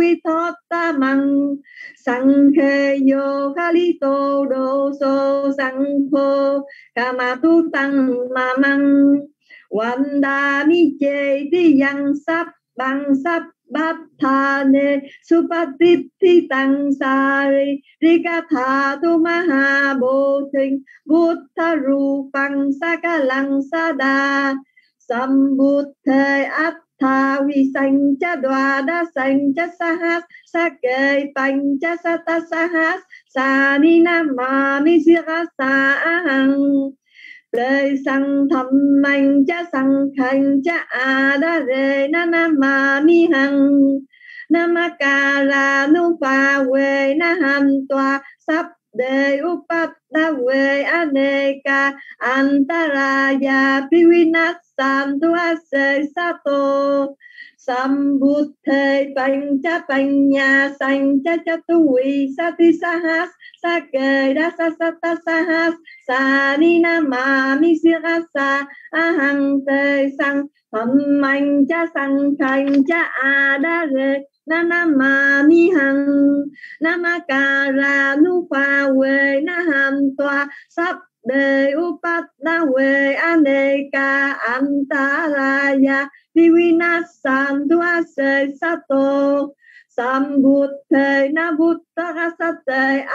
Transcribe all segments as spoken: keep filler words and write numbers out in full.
vi thọ ta măng sang khê yo kali tô đô so sang khô kama tu tăng ma măng wanda mi chê ti yang sắp bằng sắp bát tha ne supatiti tăng sa ri rika tha tu maha bồ thinh buddha rupang sakalang sada sambuddhe attha vi sanh cha đoa đa sanh cha sahas sake panh cha sata sahas sa ni nam ma mi sirasa ahang lời sang thầm mạnh cha sang khanh cha a đa re na na ma mi hằng namakara nu pa we na ham toa sắp đề upat đa we aneka antaraya pivinasam tu ase sato sambuddhe pancha panya sancha chatui sati sahas sake dasa sata sahas sa-ni na-ma mi sirasa ahang te sang thầm mạnh cha sang thành cha a-đa-re na-na-ma mi hằng namakara nu pha we na-ham toa sắp đề upat đa we aneka antaraya Divinasam tu ase sato sambuddhe na buddha sate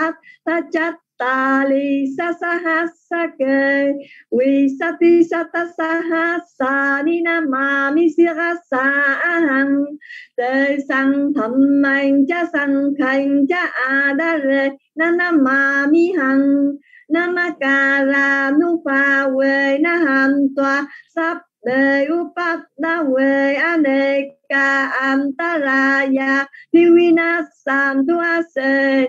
attachatali sasahasake visati satasahasa nama misirasa ahang te sang thầm mạnh cha sang khanh cha a-đa-re na-na-ma mi hằng namakara nu pha we na ham toa sắp đề upat đa we aneka antaraya divinasam tu ase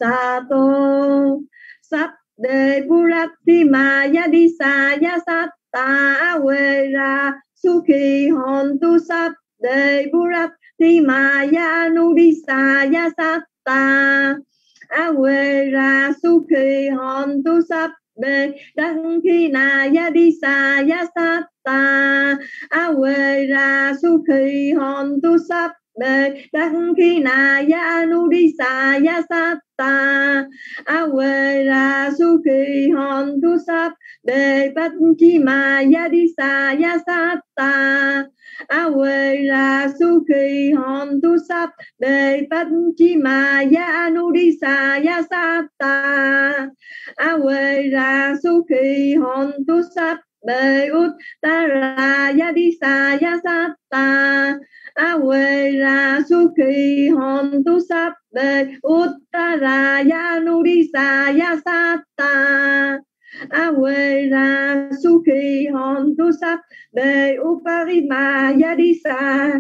sato sắp đề purati maya di sa ya satta we ra sukhi hon tu sắp đề purati maya nu di sa ya satta awe ra sukhi hon tu sắp đề đăng khi na ya đi sa ya sát ta awe ra sukhi hon tu sắp đề đăng khi na ya nu đi sa ya sát ta awe ra sukhi hon tu sắp đề bát chi ma ya đi sa ya sát ta awe ra sukhi hon tu sắp đề bát chi ma ya nu đi sa ya sát ta awe ra sukhi hon tu sắp đề uttara ya đi sa ya sát ta awe ra sukhi hon tu sắp đề uttara ya nu đi sa ya sát ta awe ra sukhi hon tu sắp đề uparima ya đi sa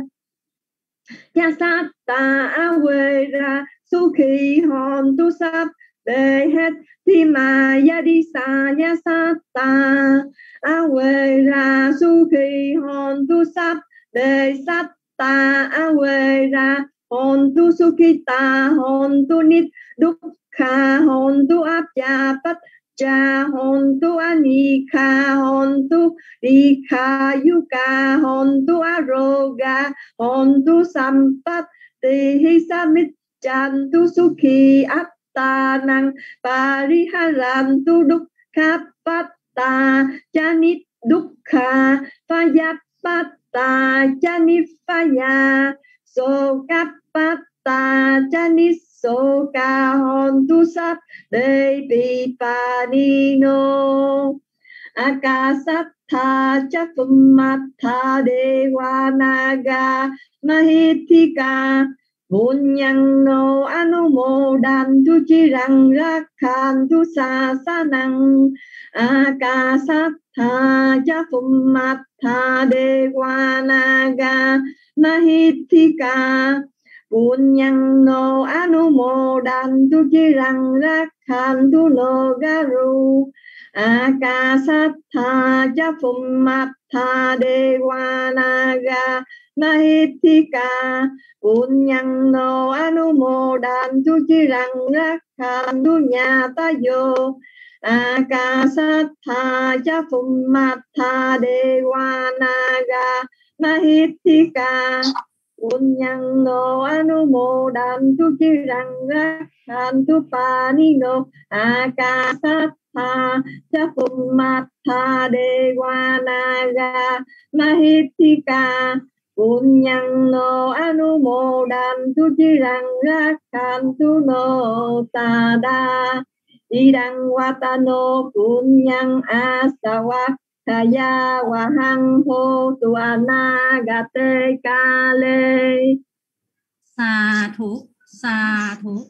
ya sát ta awe ra sukhi hon tu sắp đề hết thi ma ya đi sa ya sát ta awe ra sukhi hon tu sắp đề sát ta awe ra hon tu sukhita hon tu nit dukkha hon tu abja patcha hon tu anika hon tu dikha yuka hon tu aroga hon tu sampat tihi samit chan tu sukhi ta năng pariharam tu dukkha patta chanit dukkha payapatta chanit paya sokapatta chanit soka hon tu sắp đề pipanino akasattha chakumatha devanaga mahithika Bunyang no anumodan tu chirang rakhan tu sa sanang akasattha jafumatha devanaga mahithika Bunyang no anumodan tu chirang rakhan tu no garu akasattha jafumatha devanaga mahithika Bunyang no anumodan tu chirang rakhan tu nyata yo akasattha jafumatha devanaga mahithika Bunyang no anumodan dantu chiranga dantu panino akasatha chapumatha dewana mahithika punyang no anumodantu chiranga kantu no tada idang watano punyang asawa Kaya wahang ho tuana gate kale. Xà thủ, xà thủ.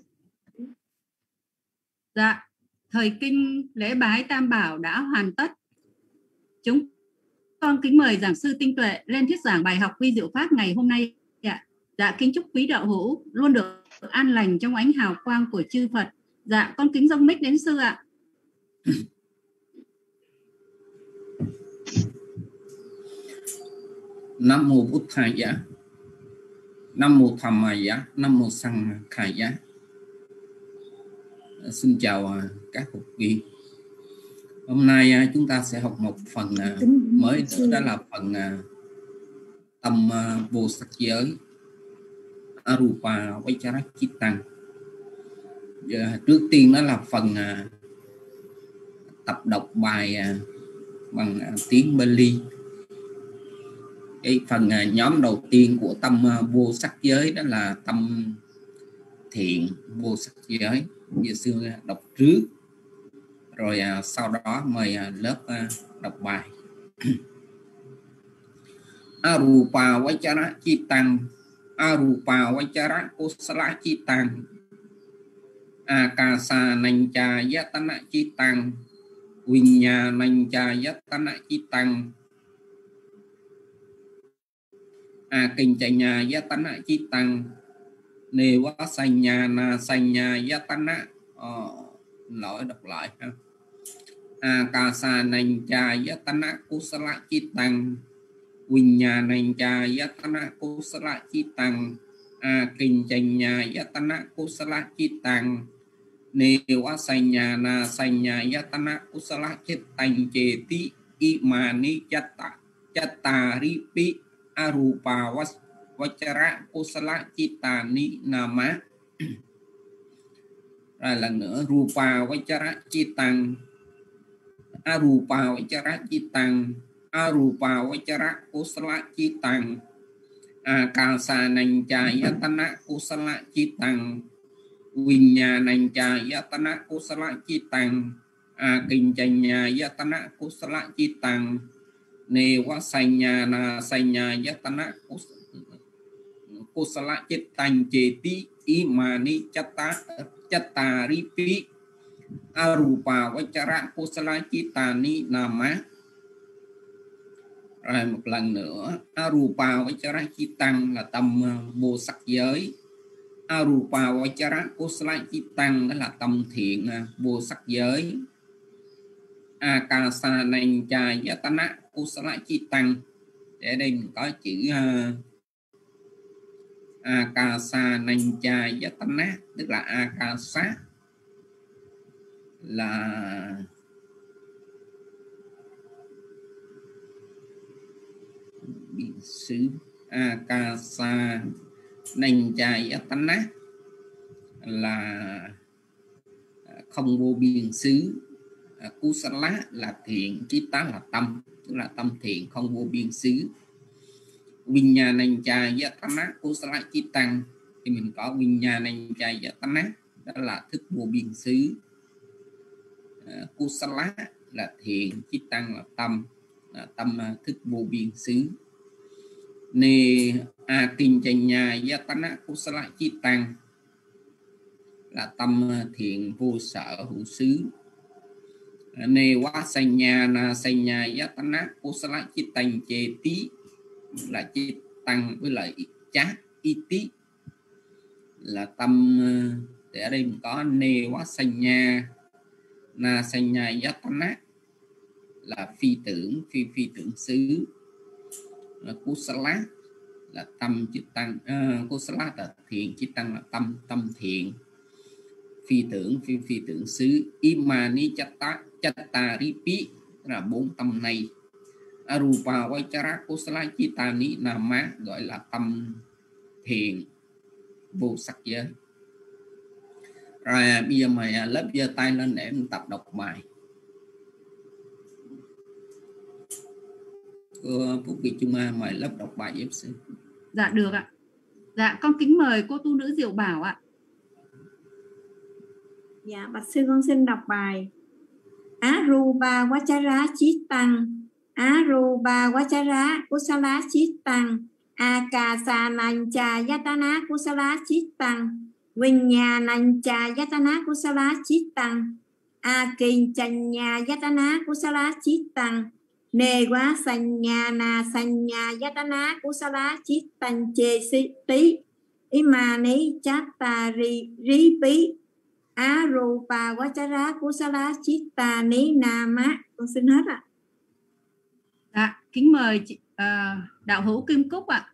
Dạ, thời kinh lễ bái Tam Bảo đã hoàn tất. Chúng con kính mời giảng sư Tinh Tuệ lên thuyết giảng bài học vi diệu pháp ngày hôm nay. Dạ, dạ kính chúc quý đạo hữu luôn được an lành trong ánh hào quang của chư Phật. Dạ, con kính dâng mic đến sư ạ. Nam mô Bụt Thaya, Nam mô Dhammaya, Nam mô Sanghaya. Xin chào các học viên. Hôm nay chúng ta sẽ học một phần mới nữa, đó là phần tâm vô sắc giới, Arupa Vajrachittang. Trước tiên đó là phần tập đọc bài bằng tiếng Bali. Cái phần nhóm đầu tiên của tâm vô sắc giới đó là tâm thiện vô sắc giới. Như xưa đọc trước, rồi sau đó mời lớp đọc bài. Arupa Vajrachittang, Arupa Vajrakusalachittang, Akasa Nancha Yatana Chittang, Vinya Nancha Yatana Chittang, A kinh chanya yatana chittang Neva sanya na sanya yatana. ờ, lỗi đọc lại ha. Akasa nancha yatana kusala chittang, Vinya nancha yatana kusala chittang, A kinh chanya yatana kusala chittang Neva sanya na sanya yatana kusala chittang cheti imani chatta chattaripi Arupa Vajra Kusala Chittani Nama. Rồi lần nữa, Rupa Vajra Chittang, Arupa Vajra Chittang, Arupa Vajra Kusala Chittang, Akasa Nancha Yatana Kusala Chittang, Vinya Nancha Yatana Kusala Chittang, Akinchanya Yatana Kusala Chittang, Neva sanya na sanya yatana kusala chittang cheti imani chatta chattaripi Arupa Vajra Kusala Chittani Nama. Rồi một lần nữa, Arupa Vajra Chittang là tâm vô sắc giới, Arupa Vajra Kusala Chittang đó là tâm thiện vô sắc giới, Akasa Nancha Yatana Kusala Chittang. Để đây mình có chữ uh, Akasa Nancha Yatana, tức là Akasa là biển xứ, Akasa Nancha Yatana là không vô biên xứ, Kusala là thiện, Chitta là tâm, tức là tâm thiện không vô biên xứ. Vinyanancha Yatana Kusala Chittang thì mình có Vinyanancha Yatana, đó là thức vô biên xứ. Kusala là thiện, Chittang là tâm, là tâm thức vô biên xứ. Nê Akinchanya Yatana Kusala Chittang là tâm thiện vô sở hữu xứ. Nê Wa Sanya Na Sanya Yatana Kusala Chittang Cheti là Chittang với lại Chá Iti là tâm. Thì ở đây mình có Nê Wa Sanya Na Sanya Yatana là phi tưởng, phi phi tưởng xứ. Kusala là tâm Chittang, uh, Kusala là thiện, Chittang là tâm, tâm thiện. Phi tưởng, phi phi tưởng xứ. Imani chatta chattaripi là bốn tâm này. Arupa Vajra Kusala Chittani Nama gọi là tâm thiện. vô sắc giới. Rồi bây giờ mày lớp giơ tay lên để mình tập đọc bài. Cô Phúc Việt Trung A mời lớp đọc bài giúp sư. Dạ được ạ. Dạ con kính mời cô tu nữ Diệu Bảo ạ. Dạ bạch sư con xin đọc bài. Arupa Vachara Chittang Arupa Vachara Kusala Chittang Akasanancha Yatana Kusala Chittang Vinyanancha Yatana Kusala Chittang Akinchanya Yatana Kusala Chittang Newa Sanyana Sanya Yatana Kusala Chittang Chesiti Imani Chattari Ripi Arupa Vachara Kusala Chitta Ni Nama. Con xin hết ạ. Dạ, kính mời chị, uh, đạo hữu Kim Cúc ạ.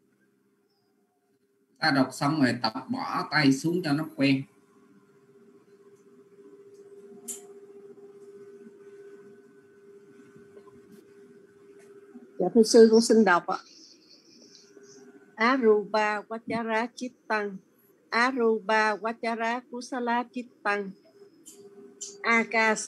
Ta đọc xong rồi tập bỏ tay xuống cho nó quen. Dạ thưa sư con xin đọc ạ. Arupa Vachara Chittang Arupa Vachara Kusala Chittang Akas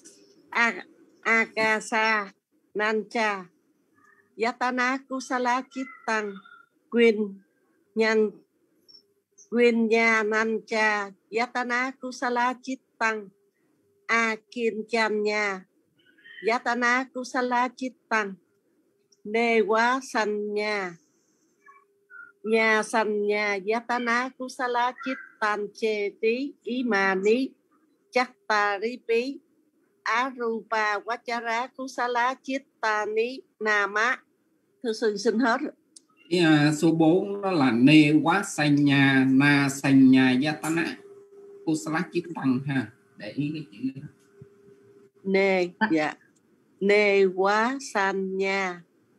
Akasa Nancha Yatana Kusala Chittang Quyên Nhan Quyên Nha Nancha Yatana Kusala Chittang Akinchanya Yatana Kusala Chittang Newa Sanya Nhà Sanya Yatana Kusala Chittan Cheti Imani Chattaripi Arupa Vachara Kusala Chittani Nama. Thưa sư xin hết. Yeah, số bốn đó là Newa Sanya Na Sanya Yatana Kusala Chittan ha. Để ý cái chữ đó. Ne dạ Newa Sanya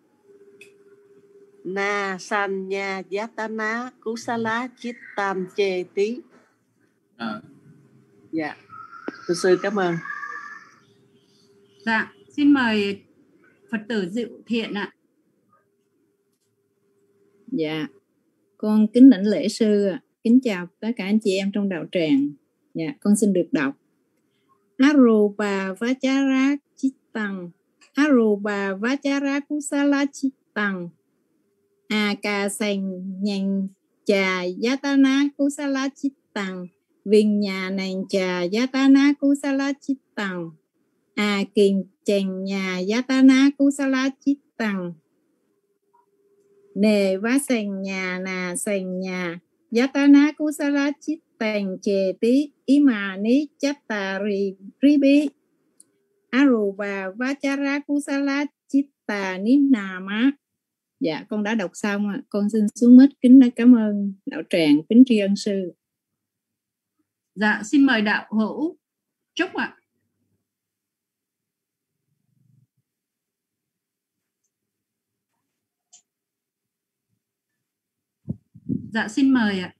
Na Sanya Yatana Kusala Chittan Cheti. À. Dạ thưa sư cảm ơn. Dạ xin mời Phật tử Diệu Thiện ạ. Dạ con kính đảnh lễ sư, kính chào tất cả anh chị em trong đạo tràng. Dạ con xin được đọc. Arupa Vachara Chittang Arupa Vachara Kusala Chittang Akasanyanya Yatana Kusala Chittang Vinyanancha Yatana Kusala Chittang Akinchanya Yatana Kusala Chittang Nevasanya Na Sanya Yatana Kusala Chittang Cheti Imani Chattari Ribi Arupa Vachara Kusala Chitta Ninama. Dạ con đã đọc xong ạ. Con xin xuống mic kính đã cảm ơn đạo tràng, kính tri ân sư. Dạ xin mời đạo hữu Trúc ạ. Dạ xin mời ạ.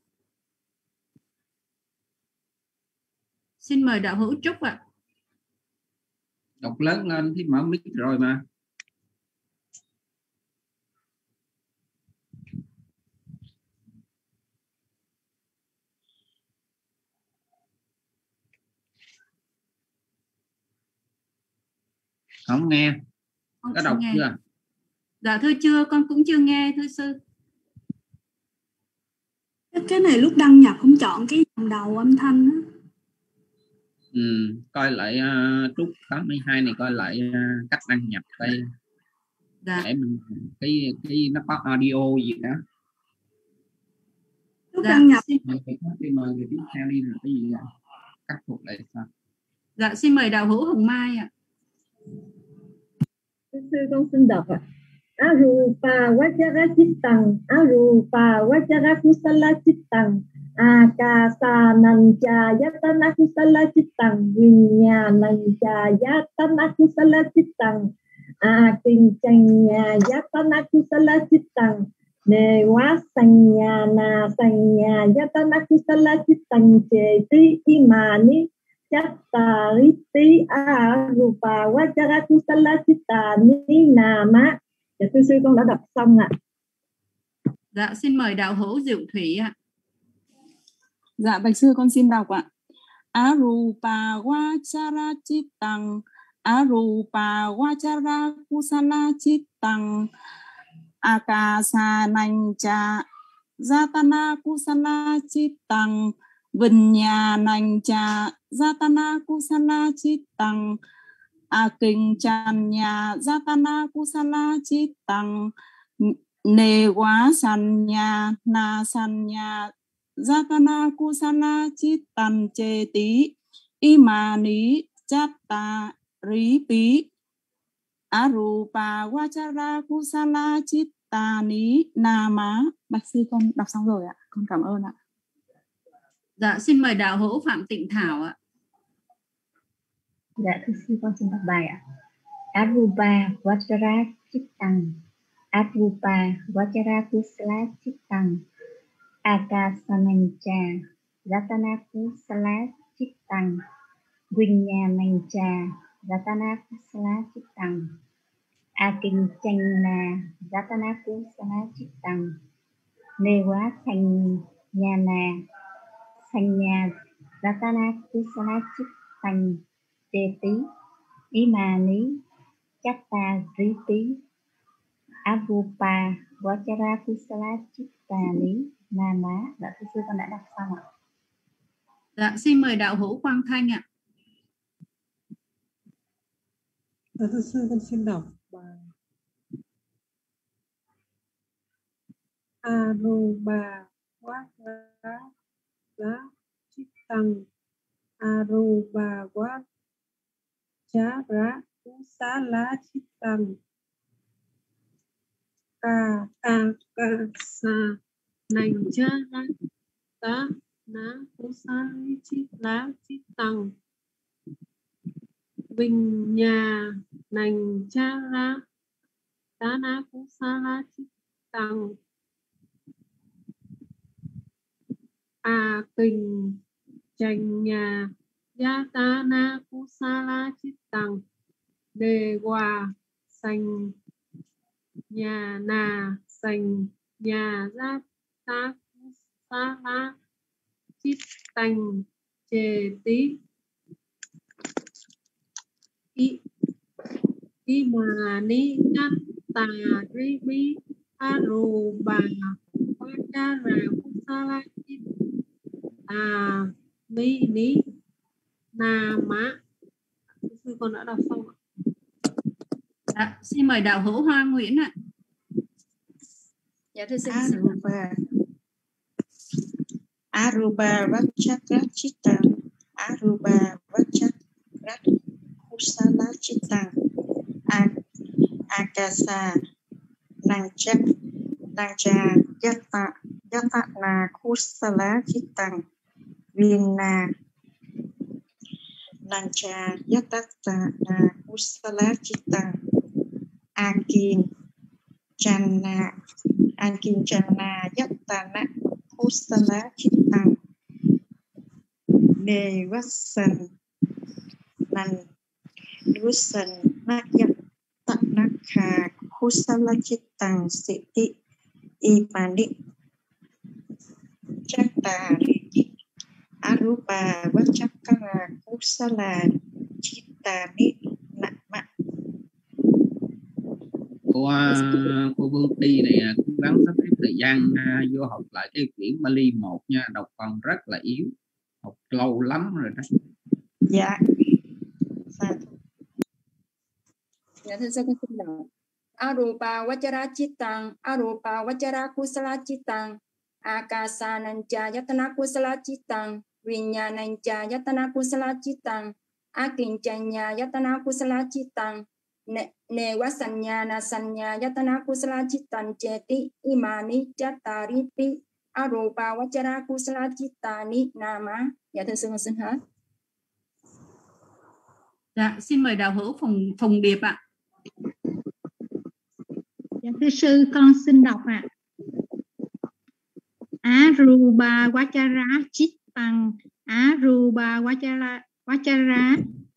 Xin mời đạo hữu Trúc ạ. Đọc lớn lên thì mở mic rồi mà. Không nghe. Có đọc nghe. Chưa? Dạ thưa chưa, con cũng chưa nghe thưa sư. Cái này lúc đăng nhập không chọn cái dòng đầu âm thanh đó. Ừ, coi lại uh, Trúc tám mươi hai này, coi lại uh, cách đăng nhập đây. Dạ. Để mình cái cái nó có audio gì đó. Lúc dạ. đăng nhập thì mời người tiếp theo đi là cái gì vậy? Khắc phục lại sao? Dạ xin mời đạo hữu Hồng Mai ạ. Sư con xin đọc ạ. Arupa Vachara Chittang Arupa Vachara Kusala Chittang Akasanancha Yatana Kusala Chittang Vinyanancha Yatana Kusala Chittang Akinchanya Yatana Kusala Chittang Nevasanya Sanya Yatana Kusala Chittang Cheti Imani Chattaripi Arupa Vachara Kusala Chitta Ni Nama. Dạ thưa sư con đã đọc xong ạ. Dạ xin mời đạo hữu Diệu Thủy ạ. Dạ bạch sư con xin đọc ạ. Arupa Vachara Chittang Arupa Vachara Kusala Chittang Akasa Nancha Jatana Kusala Chittang Vinyanancha Jatana Kusala Chittang Akinchanya Jatana Kusala Chittang Newa Sanya Na Sanya Jatana Kusala Chittang Cheti Imani Chatta Ripi Arupa Vachara Kusala Chittani Nama. Bạch sư con đọc xong rồi ạ. Con cảm ơn ạ. Dạ xin mời đạo hữu Phạm Tịnh Thảo ạ. Dạ thưa sư con xin đọc bài ạ. Arupa Vachara Chittang Arupa Vachara Kusala Chittang Akasanancha Jatana Kusala Chittang Vinyanancha Jatana Kusala Chittang Akinchana Jatana Kusala Chittang Newa Sanyana Sanya Jatana Kusala Chittang Cheti Imani Chatta Riti Arupa Vachara Kusala Chittani Nama. Dạ thưa sư con đã đọc xong ạ. Dạ xin mời đạo hữu Quang Thanh ạ. Dạ thưa sư con xin đọc bài Arupa Vachara Chittang Arupa Vachara Kusala Chittang Ka ka ka sa nành cha na ta na kusali chitla chitang bình nhà nành cha ra ta na kusala chitang a kinh chành nhà ya ta na kusala chitang đề hòa sành nhà nà sành nhà ra ta sa la chít tành chề tí y y mà ni chát tà ri bi a rù bà qua cha ra sa la chít à mi ni nà má. Sư con đã đọc xong ạ. Dạ, xin mời đạo hữu Hoa Nguyễn ạ. Dạ thưa sư. Arupa Arupa Vachara Chittang Arupa Vachara Kusala Chittang Akasa Nancha Nancha Yata Yatana Kusala Chittang Vinna Nancha Yatana Kusala Chittang Akin Chana Akin Chana Yatana Kusala Chittang Devasan Nan Dusan Yatana Kusala Chittang Siti Imani Chatta Riti Arupa Vachara Kusala Chittani Nama. Cô, cô Vương Ti này cố gắng sắp xếp thời gian uh, vô học lại cái quyển Bali một nha, đọc còn rất là yếu, học lâu lắm rồi đó. Dạ. Dạ thưa sư con xin đọc. Arupa Vachara Chittang Arupa Vachara Kusala Chittang Akasanancha Yatana Kusala Chittang Vinyanancha Yatana Kusala Chittang Akinchanya Yatana Kusala Chittang Newa Sanyana Sanya Yatana Kusala Chittang Cheti Imani Chattaripi Arupa Vachara Kusala Chittani Nama. Dạ thưa sư con xin hết. Dạ xin mời đạo hữu Phùng Phùng Điệp ạ. Dạ thưa sư con xin đọc ạ. Arupa Vachara Chittang Arupa Vachara Vachara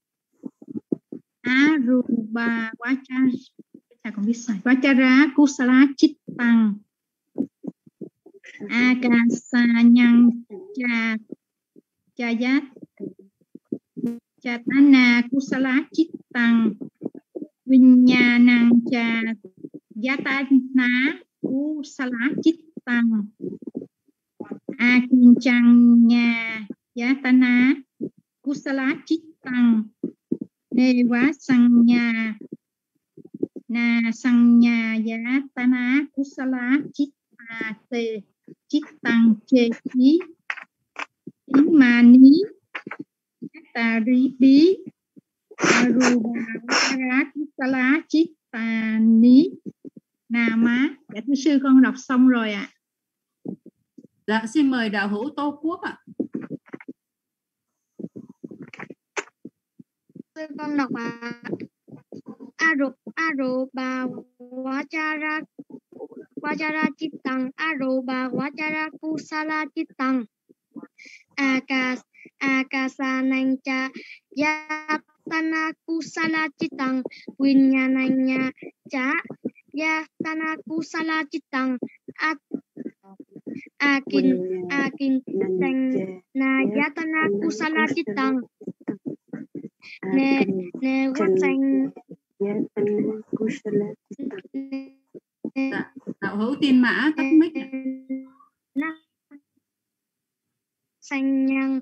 Arupa Vachara sao con biết sai Vachara Kusala Chittang Akasa Nhân Cha Chayat Chatana Kusala Chittang Vinyanang Cha Yatana Kusala Chittang Akinchanya Yatana Kusala Chittang Neva Sanya Na Sanya Yatana Kusala Chitta Te Chittang Cheti Imani Taribi Arubara Kusala Chittani Nama. Dạ thưa sư, con đọc xong rồi ạ. À. Dạ xin mời đạo hữu Tô Quốc ạ. Sư con đọc ạ. Aru Aruba Vajara Vajara Chittang Aruba Vajara Kusala Chittang Akas Akasanancha Yatana Kusala Chittang Vinyananya Cha Yatana Kusala Chittang Akin Akin Na Yatana Kusala Chittang Ne Ne Watang Dạ, đạo hữu Tiên Mã tắt mic. Sanyang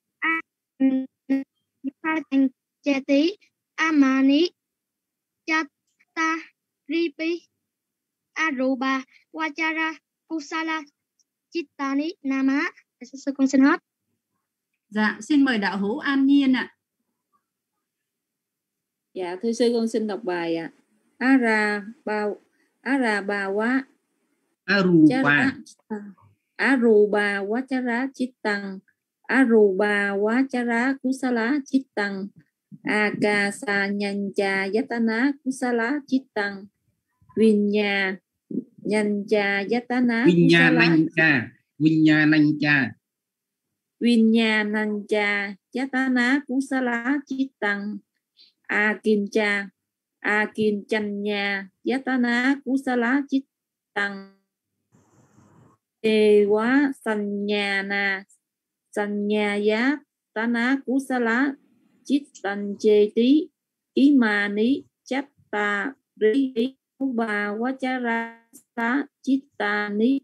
Atang Cheti Amani Chatta Ripi Aruba Vajara Kusala Chittani Nama. Sư con xin hết. Dạ, xin mời đạo hữu An Nhiên ạ. Dạ thưa sư, con xin đọc bài ạ. À. Ara ba Ara ba wa Aruba Aruba Vajara Chittang Aruba Vajara Kusala Chittang Akasa Nyancha Yatana Kusala Chittang Vinya Nyancha Yatana Vinyanancha Vinyanancha Vinyanancha Yatana Kusala Chittang Akincha Akinchanya Yatana Kusala Chittang Ewa Sanyana Sanyaya Tana Kusala Chittang Cheti Imani Chatta Ri Uba Vajara Chittani.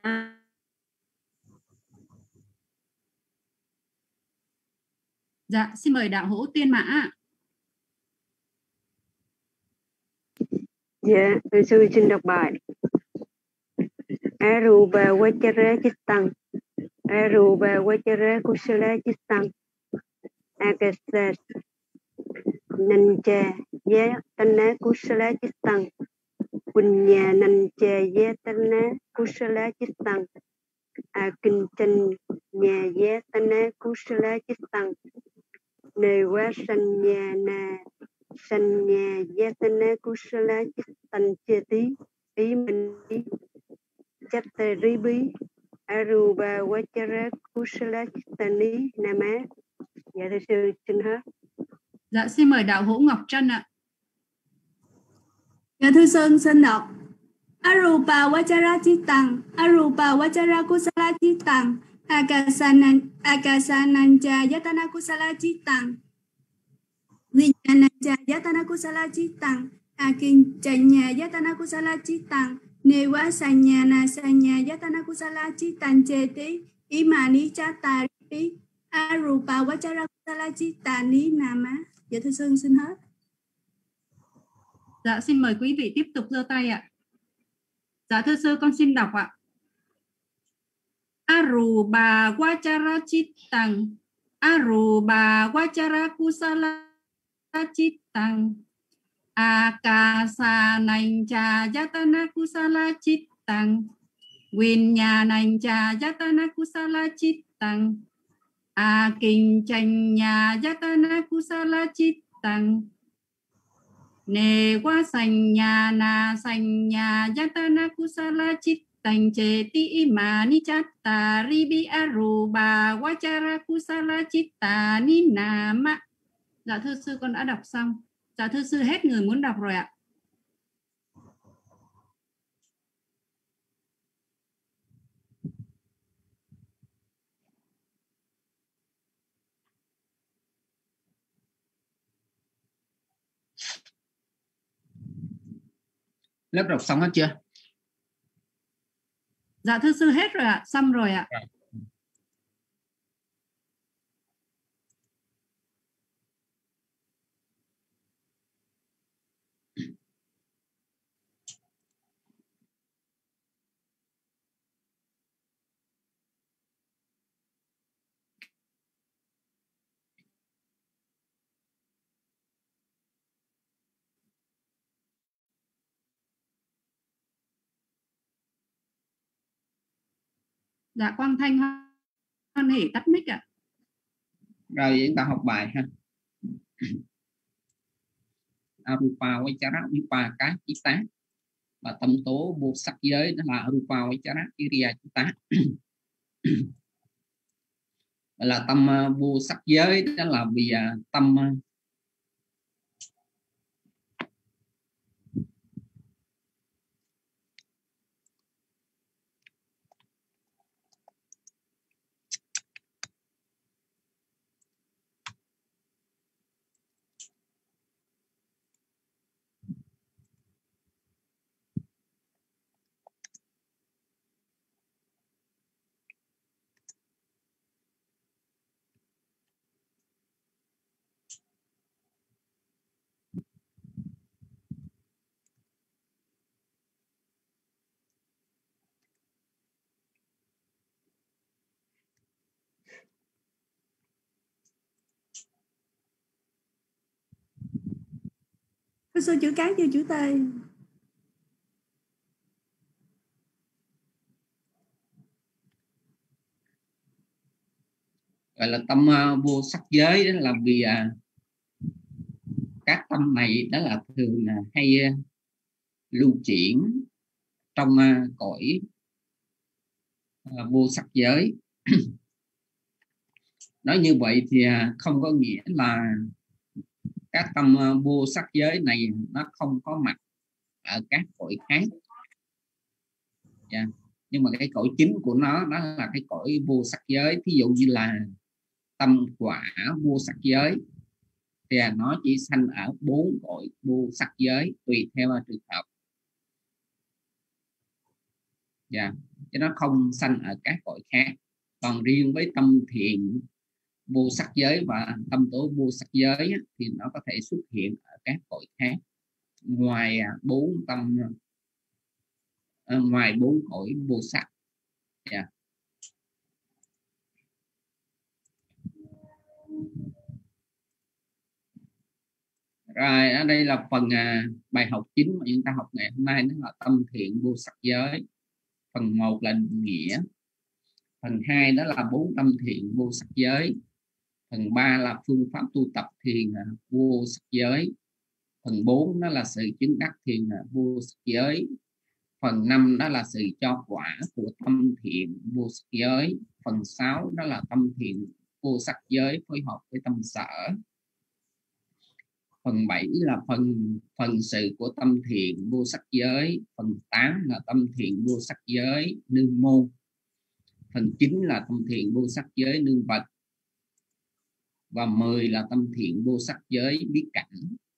Dạ, xin mời đạo hữu Tiên Mã. Dạ, thưa sư xin đọc bài. Aruba Vajara Chittang Aruba Vajara Kusala Chittang Akasa Nancha Yatana Kusala Chittang Punya Nancha Yatana Kusala Chittang Akincanya Yatana Kusala Chittang Newa Sanya Na Sanya Yatana Kusala Chittang Cheti Imani Chatta Ribi Aruba Vajara Kusala Chittani Nama. Dạ thưa sư xin hết. Dạ xin mời đạo hữu Ngọc Trân ạ. Dạ thưa sư xin đọc. Arupa Vajara Chittang Arupa Vajara Kusala Chittang Akasanan Akasanancha Yatana Kusala Chittang Vinyanancha Yatana Kusala Chittang Akinchanya Yatana Kusala Chittang Newa Sanyana Sanya Yatana Kusala Chittang Cheti Imani Chatta Ripi Arupa Vajara Kusala Chittani Nama. Dạ thưa sư xin hết. Dạ xin mời quý vị tiếp tục giơ tay ạ. Dạ thưa sư con xin đọc ạ. Aruba Vajara Chittang Aruba Vajara Kusala Chittang Akasanancha Yatana Kusala Chittang Vinyanancha Yatana Kusala Chittang Akinchanya Yatana Kusala Chittang Newa Sanyana Sanya Yatana Kusala Chittang Cheti Imani Chatta Ribi Aruba Vajara Kusala Chittani Nama. Dạ thưa sư con đã đọc xong. Dạ thưa sư hết người muốn đọc rồi ạ. Lớp đọc xong hết chưa? Dạ thưa sư hết rồi ạ, xong rồi ạ. Dạ Quang Thanh hoan hỉ tắt mic ạ. Rồi chúng ta học bài ha. Arupa Vajara Vipa Cá Chí Tá, và tâm tố vô sắc giới đó là Arupa Vajara Iriya Chí Tá. Là tâm vô sắc giới đó là vì tâm Thưa sư chữ cái như chữ T. gọi là tâm uh, vô sắc giới, đó là vì uh, các tâm này đó là thường uh, hay uh, lưu chuyển trong uh, cõi uh, vô sắc giới. Nói như vậy thì uh, không có nghĩa là các tâm uh, vô sắc giới này nó không có mặt ở các cõi khác. Yeah. Nhưng mà cái cõi chính của nó đó là cái cõi vô sắc giới. Ví dụ như là tâm quả vô sắc giới thì nó chỉ sanh ở bốn cõi vô sắc giới tùy theo trường hợp. Dạ, chứ nó không sanh ở các cõi khác. Còn riêng với tâm thiện vô sắc giới và tâm tố vô sắc giới thì nó có thể xuất hiện ở các cõi khác ngoài bốn tâm ngoài bốn cõi vô sắc. Dạ. Rồi ở đây là phần uh, bài học chính mà chúng ta học ngày hôm nay, đó là tâm thiện vô sắc giới. Phần một là định nghĩa, phần hai đó là bốn tâm thiện vô sắc giới, phần ba là phương pháp tu tập thiền uh, vô sắc giới, phần bốn đó là sự chứng đắc thiền uh, vô sắc giới, phần năm đó là sự cho quả của tâm thiện vô sắc giới, phần sáu đó là tâm thiện vô sắc giới phối hợp với tâm sở, phần bảy là phần phần sự của tâm thiện vô sắc giới, phần tám là tâm thiện vô sắc giới nương môn, phần chín là tâm thiện vô sắc giới nương vật, và mười là tâm thiện vô sắc giới biết cảnh.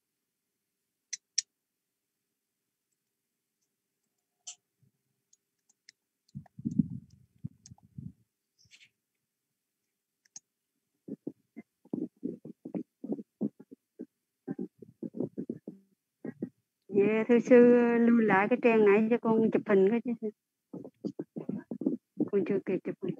Dạ thưa sư, lưu lại cái trang này cho con chụp hình cái chứ. Con chưa kịp chụp hình.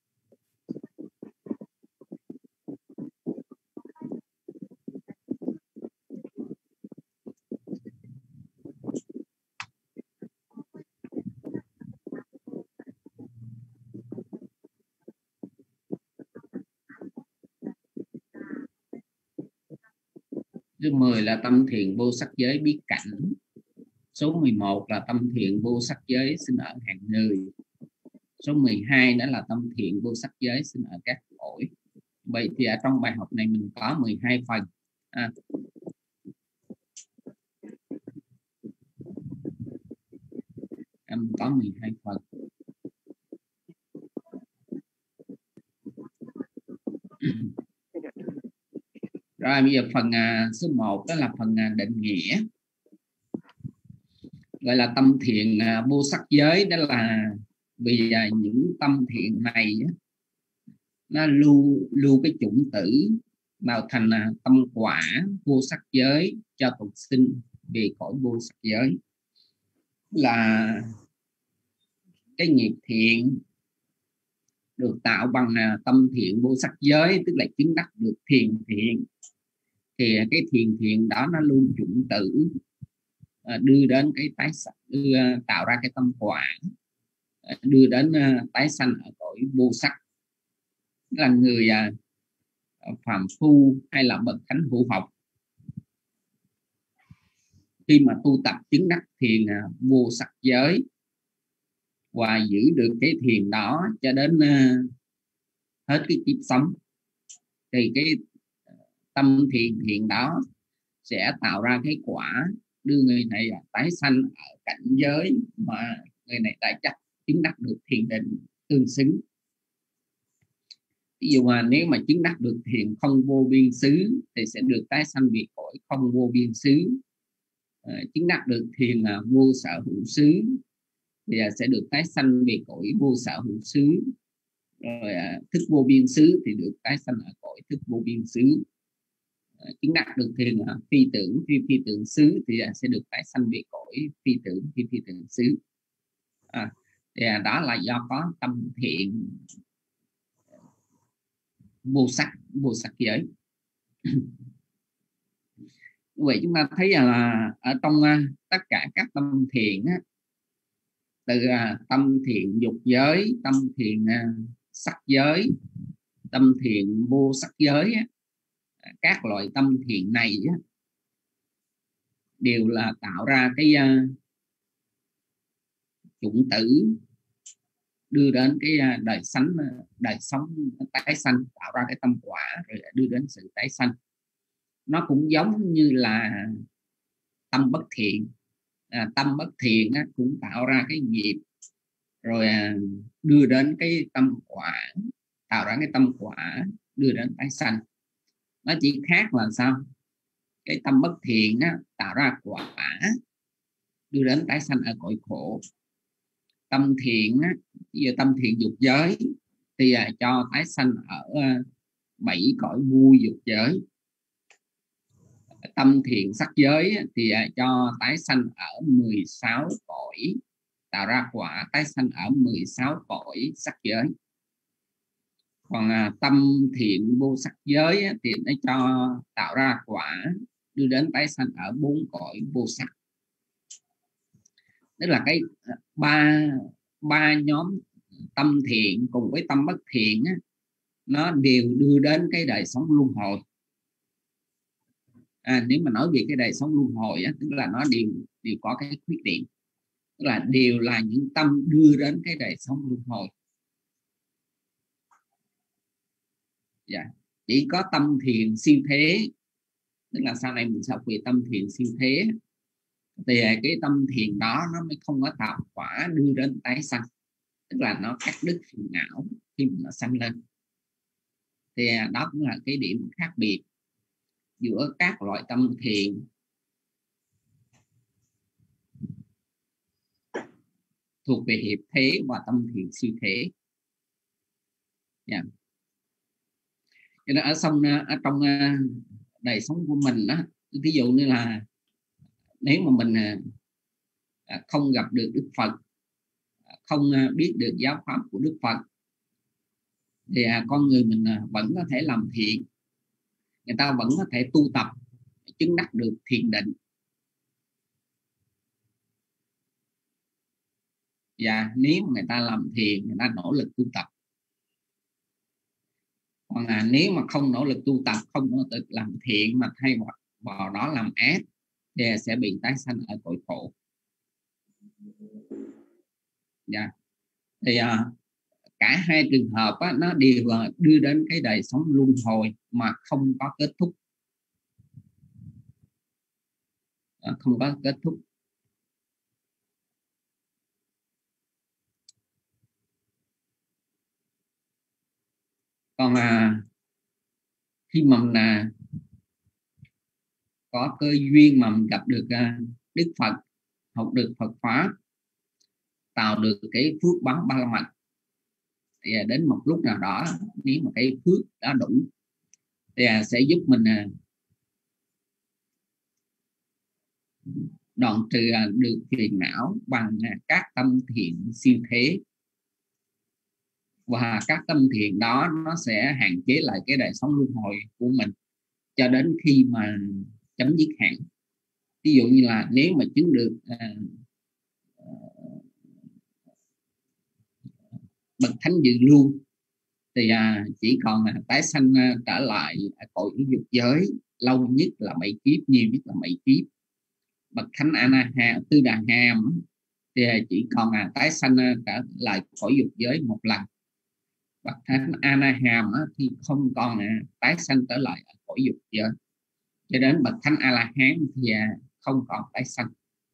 Số mười là tâm thiện vô sắc giới biết cảnh. Số mười một là tâm thiện vô sắc giới sinh ở hạng người. Số mười hai đó là tâm thiện vô sắc giới sinh ở các cõi. Vậy thì ở trong bài học này mình có mười hai phần. À. Mình có mười hai phần. Rồi bây giờ phần uh, số một đó là phần uh, định nghĩa. gọi là tâm thiện à, vô sắc giới. Đó là vì à, những tâm thiện này á, nó lưu lưu cái chủng tử vào thành à, tâm quả vô sắc giới cho tục sinh về cõi vô sắc giới. Là cái nghiệp thiện được tạo bằng à, tâm thiện vô sắc giới, tức là chứng đắc được thiền thiện, thì cái thiền thiện đó nó lưu chủng tử à, đưa đến cái tái sanh, đưa tạo ra cái tâm quả, đưa đến à, tái sanh ở cõi vô sắc. Là người à, phàm phu hay là bậc thánh hữu học, khi mà tu tập chứng đắc thiền à, vô sắc giới và giữ được cái thiền đó cho đến uh, hết cái kiếp sống, thì cái tâm thiền thiền đó sẽ tạo ra cái quả đưa người này tái sanh ở cảnh giới mà người này đã chắc chứng đắc được thiền định tương xứng. Ví dụ mà nếu mà chứng đắc được thiền không vô biên xứ thì sẽ được tái sanh về cõi không vô biên xứ. À, chứng đắc được thiền là vô sở hữu xứ thì sẽ được tái sanh về cõi vô sở hữu xứ. Rồi à, thức vô biên xứ thì được tái sanh ở cõi thức vô biên xứ. À, chứng đắc được thiền là phi tưởng phi phi tưởng xứ thì à, sẽ được tái sanh về cõi phi tưởng phi phi tưởng xứ. À, thì à, đó là do có tâm thiện vô sắc vô sắc giới. Vậy chúng ta thấy là ở trong uh, tất cả các tâm thiện á, từ uh, tâm thiện dục giới, tâm thiện uh, sắc giới, tâm thiện vô sắc giới á, các loại tâm thiện này á, đều là tạo ra cái uh, chủng tử đưa đến cái uh, đời sống đời sống tái sanh, tạo ra cái tâm quả rồi đưa đến sự tái sanh. Nó cũng giống như là tâm bất thiện, à, tâm bất thiện á, cũng tạo ra cái nghiệp rồi à, đưa đến cái tâm quả, tạo ra cái tâm quả đưa đến tái sanh. Nó chỉ khác là sao? Cái tâm bất thiện á, tạo ra quả đưa đến tái sanh ở cõi khổ. Tâm thiện á, giờ tâm thiện dục giới thì à, cho tái sanh ở à, bảy cõi vui dục giới. Tâm thiện sắc giới thì cho tái sanh ở mười sáu cõi, tạo ra quả tái sanh ở mười sáu cõi sắc giới. Còn à, tâm thiện vô sắc giới thì nó cho tạo ra quả đưa đến tái sanh ở bốn cõi vô sắc. Tức là cái ba ba nhóm tâm thiện cùng với tâm bất thiện á, nó đều đưa đến cái đời sống luân hồi. À, nếu mà nói về cái đời sống luân hồi á, tức là nó đều đều có cái khuyết điểm, tức là đều là những tâm đưa đến cái đời sống luân hồi. Dạ. Chỉ có tâm thiền siêu thế, tức là sau này mình sẽ học về tâm thiền siêu thế, thì cái tâm thiền đó nó mới không có tạo quả đưa đến tái sanh, tức là nó cắt đứt phiền não khi mà nó sanh lên. Thì đó cũng là cái điểm khác biệt giữa các loại tâm thiền thuộc về hiệp thế và tâm thiền siêu thế. Yeah. Cho nên ở xong ở trong đời sống của mình đó, ví dụ như là nếu mà mình không gặp được Đức Phật, không biết được giáo pháp của Đức Phật, thì con người mình vẫn có thể làm thiện, người ta vẫn có thể tu tập chứng đắc được thiền định. Và nếu người ta làm thiền, người ta nỗ lực tu tập. Còn là nếu mà không nỗ lực tu tập, không nỗ lực làm thiện mà thay vào đó làm ác, thì sẽ bị tái sanh ở cõi khổ. Dạ. Thì à, cả hai trường hợp á, nó đều đưa đến cái đời sống luân hồi mà không có kết thúc, à, không có kết thúc. Còn à, khi mà mình à, có cơ duyên mà mình gặp được à, Đức Phật học được Phật pháp, tạo được cái phước báo ba la mật, thì đến một lúc nào đó nếu mà cái phước đã đủ thì sẽ giúp mình đoạn trừ được phiền não bằng các tâm thiện siêu thế, và các tâm thiện đó nó sẽ hạn chế lại cái đời sống luân hồi của mình cho đến khi mà chấm dứt hạn. Ví dụ như là nếu mà chứng được uh, uh, bậc thánh dự lưu thì uh, chỉ còn uh, tái sanh uh, trở lại cõi dục giới, lâu nhất là bảy kiếp, nhiều nhất là bảy kiếp. Bậc thánh Anaham, Tư Đà Hàm thì uh, chỉ còn uh, tái sanh uh, trở lại cõi dục giới một lần. Bậc thánh Anaham uh, thì không còn uh, tái sanh trở lại ở cõi dục giới. Cho đến bậc thánh A La Hán thì uh, không còn tái sanh.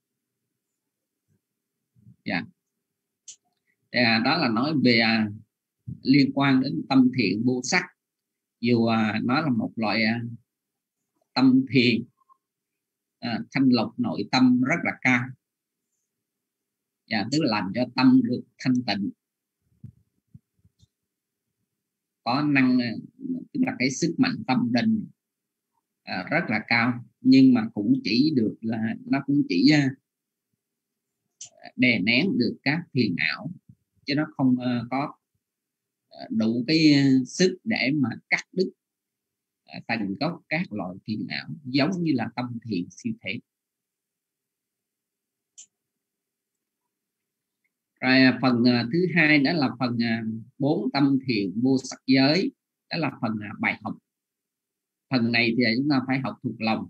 Dạ. Yeah. Đó là nói về uh, liên quan đến tâm thiện vô sắc. Dù uh, nó là một loại uh, tâm thiền uh, thanh lọc nội tâm rất là cao. Dạ, tức là làm cho tâm được thanh tịnh, có năng, tức là cái sức mạnh tâm định uh, rất là cao, nhưng mà cũng chỉ được là nó cũng chỉ uh, đè nén được các phiền não, chứ nó không uh, có uh, đủ cái uh, sức để mà cắt đứt uh, tận gốc các loại phiền não, giống như là tâm thiện siêu thể. Rồi uh, phần uh, thứ hai đó là phần uh, bốn tâm thiện vô sắc giới, đó là phần uh, bài học. Phần này thì chúng ta phải học thuộc lòng.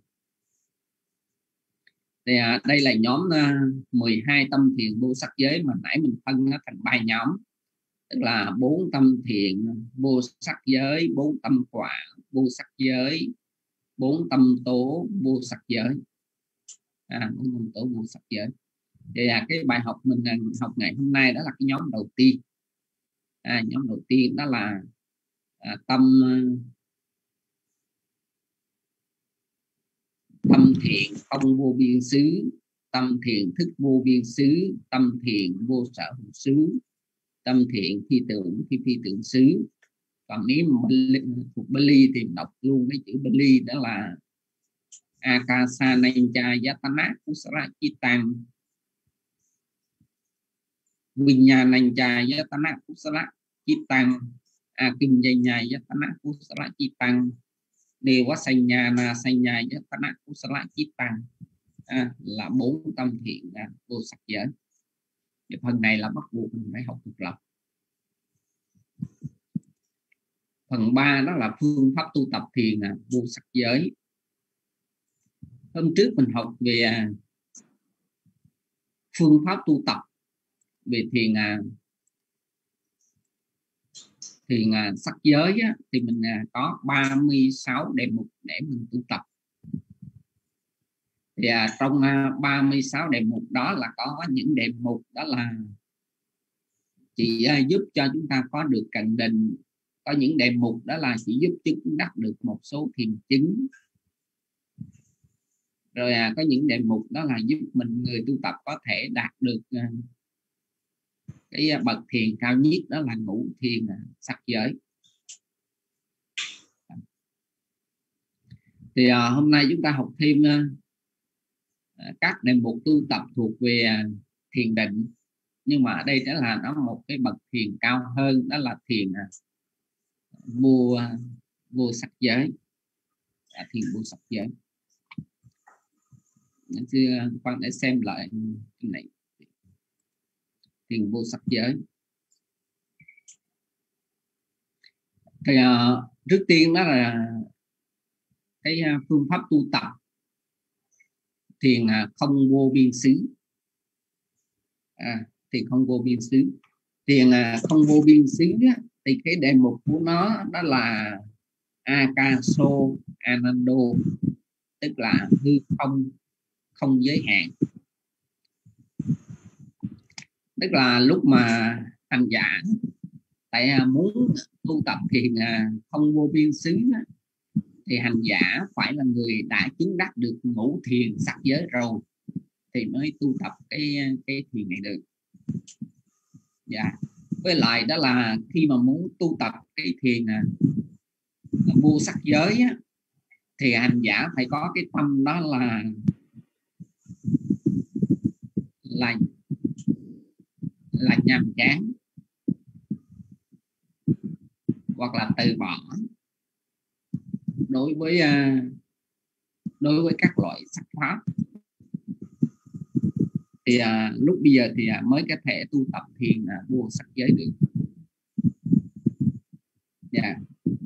Thì uh, đây là nhóm uh, mười hai tâm thiện vô sắc giới mà nãy mình phân nó thành ba nhóm, tức là bốn tâm thiện vô sắc giới, bốn tâm quả vô sắc giới, bốn tâm tố vô sắc giới. À, bốn tâm tố vô sắc giới. Thì uh, cái bài học mình uh, học ngày hôm nay đó là cái nhóm đầu tiên. À, nhóm đầu tiên đó là uh, tâm uh, tâm thiện không vô biên xứ, tâm thiện thức vô biên xứ, tâm thiện vô sở hữu xứ, tâm thiện phi tưởng phi phi tưởng xứ. Còn nếu mà thuộc Bali thì đọc luôn cái chữ Bali đó là Akasananja Yatana Kusala Chitang Vinyananja Yatana Kusala Chitang Akinyanya Yatana Kusala Chitang Dewa Sanya Na Sanya Yatana Kusala Chitang, à, là bốn tâm thiện à, vô sắc giới. Thì phần này là bắt buộc mình phải học thuộc lòng. Phần ba đó là phương pháp tu tập thiền à, vô sắc giới. Hôm trước mình học về à, phương pháp tu tập về thiền à, thiền à, sắc giới á, thì mình à, có ba mươi sáu đề mục để mình tu tập. Thì à, trong à, ba mươi sáu đề mục đó là có những đề mục đó là chỉ à, giúp cho chúng ta có được cận định, có những đề mục đó là chỉ giúp chứng đắc được một số thiền chứng, rồi à, có những đề mục đó là giúp mình người tu tập có thể đạt được à, cái bậc thiền cao nhất, đó là ngũ thiền à, sắc giới. Thì à, hôm nay chúng ta học thêm à, các đề mục tu tập thuộc về à, thiền định, nhưng mà ở đây đó là nó một cái bậc thiền cao hơn, đó là thiền à, vô à, vô sắc giới, à, thiền vô sắc giới. Chưa khoan để xem lại cái này, thiền vô sắc giới. Thì uh, trước tiên đó là cái uh, phương pháp tu tập thiền uh, không vô biên xứ. À, thiền không vô biên xứ. Thiền uh, không vô biên xứ á, thì cái đề mục của nó đó là Akaso Anando, tức là hư không không giới hạn. Tức là lúc mà hành giả tại muốn tu tập thiền không vô biên xứ thì hành giả phải là người đã chứng đắc được ngũ thiền sắc giới rồi thì mới tu tập cái cái thiền này được. Dạ. Với lại đó là khi mà muốn tu tập cái thiền à, vô sắc giới á, thì hành giả phải có cái tâm đó là là là nhàm chán hoặc là từ bỏ đối với uh, đối với các loại sắc pháp. Thì uh, lúc bây giờ thì uh, mới có thể tu tập thiền uh, vô sắc giới được. Dạ. Yeah.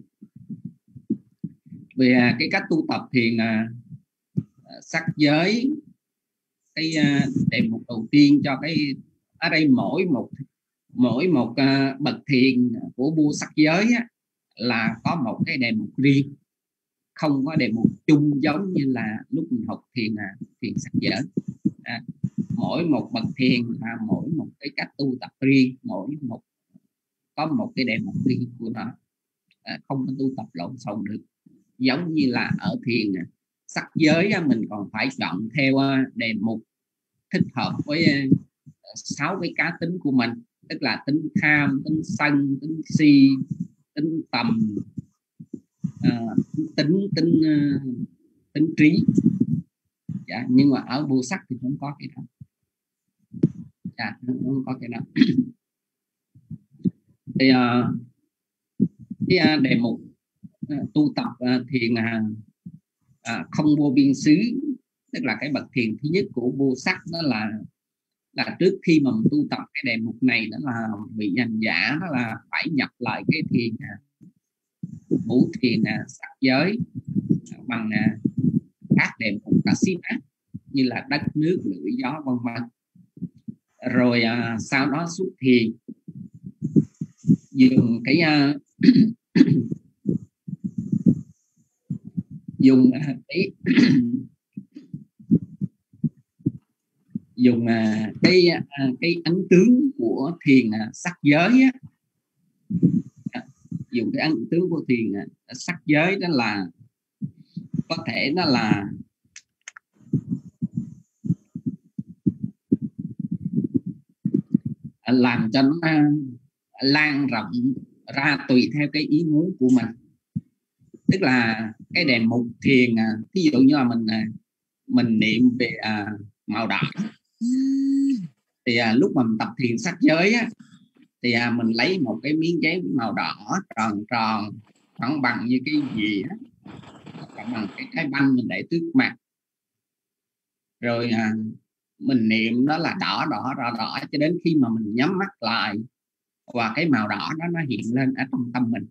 Vì uh, cái cách tu tập thiền uh, sắc giới, cái uh, đề mục đầu tiên cho cái ở đây mỗi một mỗi một uh, bậc thiền của vô sắc giới á, là có một cái đề mục riêng, không có đề mục chung giống như là lúc mình học thiền uh, thiền sắc giới. À, mỗi một bậc thiền là mỗi một cái cách tu tập riêng, mỗi một có một cái đề mục riêng của nó, à, không có tu tập lộn xộn được. Giống như là ở thiền sắc giới mình còn phải chọn theo đề mục thích hợp với sáu cái cá tính của mình, tức là tính tham, tính sân, tính si, tính tầm, uh, tính tính uh, tính trí. Dạ, nhưng mà ở vô sắc thì không có cái đó. Dạ, không có cái đó. Thì uh, cái uh, đề mục uh, tu tập uh, thiền uh, uh, không vô biên xứ, tức là cái bậc thiền thứ nhất của vô sắc, đó là là trước khi mà mình tu tập cái đề mục này, đó là vị hành giả đó là phải nhập lại cái thiền uh, ngũ thiền uh, sắc giới uh, bằng uh, các đề mục cả xít như là đất, nước, lửa, gió, vân vân. Rồi uh, sau đó xuất thiền dùng cái uh, dùng uh, cái dùng uh, cái uh, cái ấn tướng của thiền uh, sắc giới á. Dùng cái ấn tướng của thiền uh, sắc giới, đó là có thể đó là làm cho nó lan rộng ra tùy theo cái ý muốn của mình. Tức là cái đề mục thiền, ví dụ như là mình mình niệm về à, màu đỏ, thì à, lúc mà mình tập thiền sắc giới á, thì à, mình lấy một cái miếng giấy màu đỏ tròn tròn khoảng bằng như cái gì á, khoảng bằng cái trái banh, mình để trước mặt, rồi à, mình niệm đó là đỏ đỏ đỏ đỏ cho đến khi mà mình nhắm mắt lại và cái màu đỏ đó nó hiện lên ở trong tâm mình.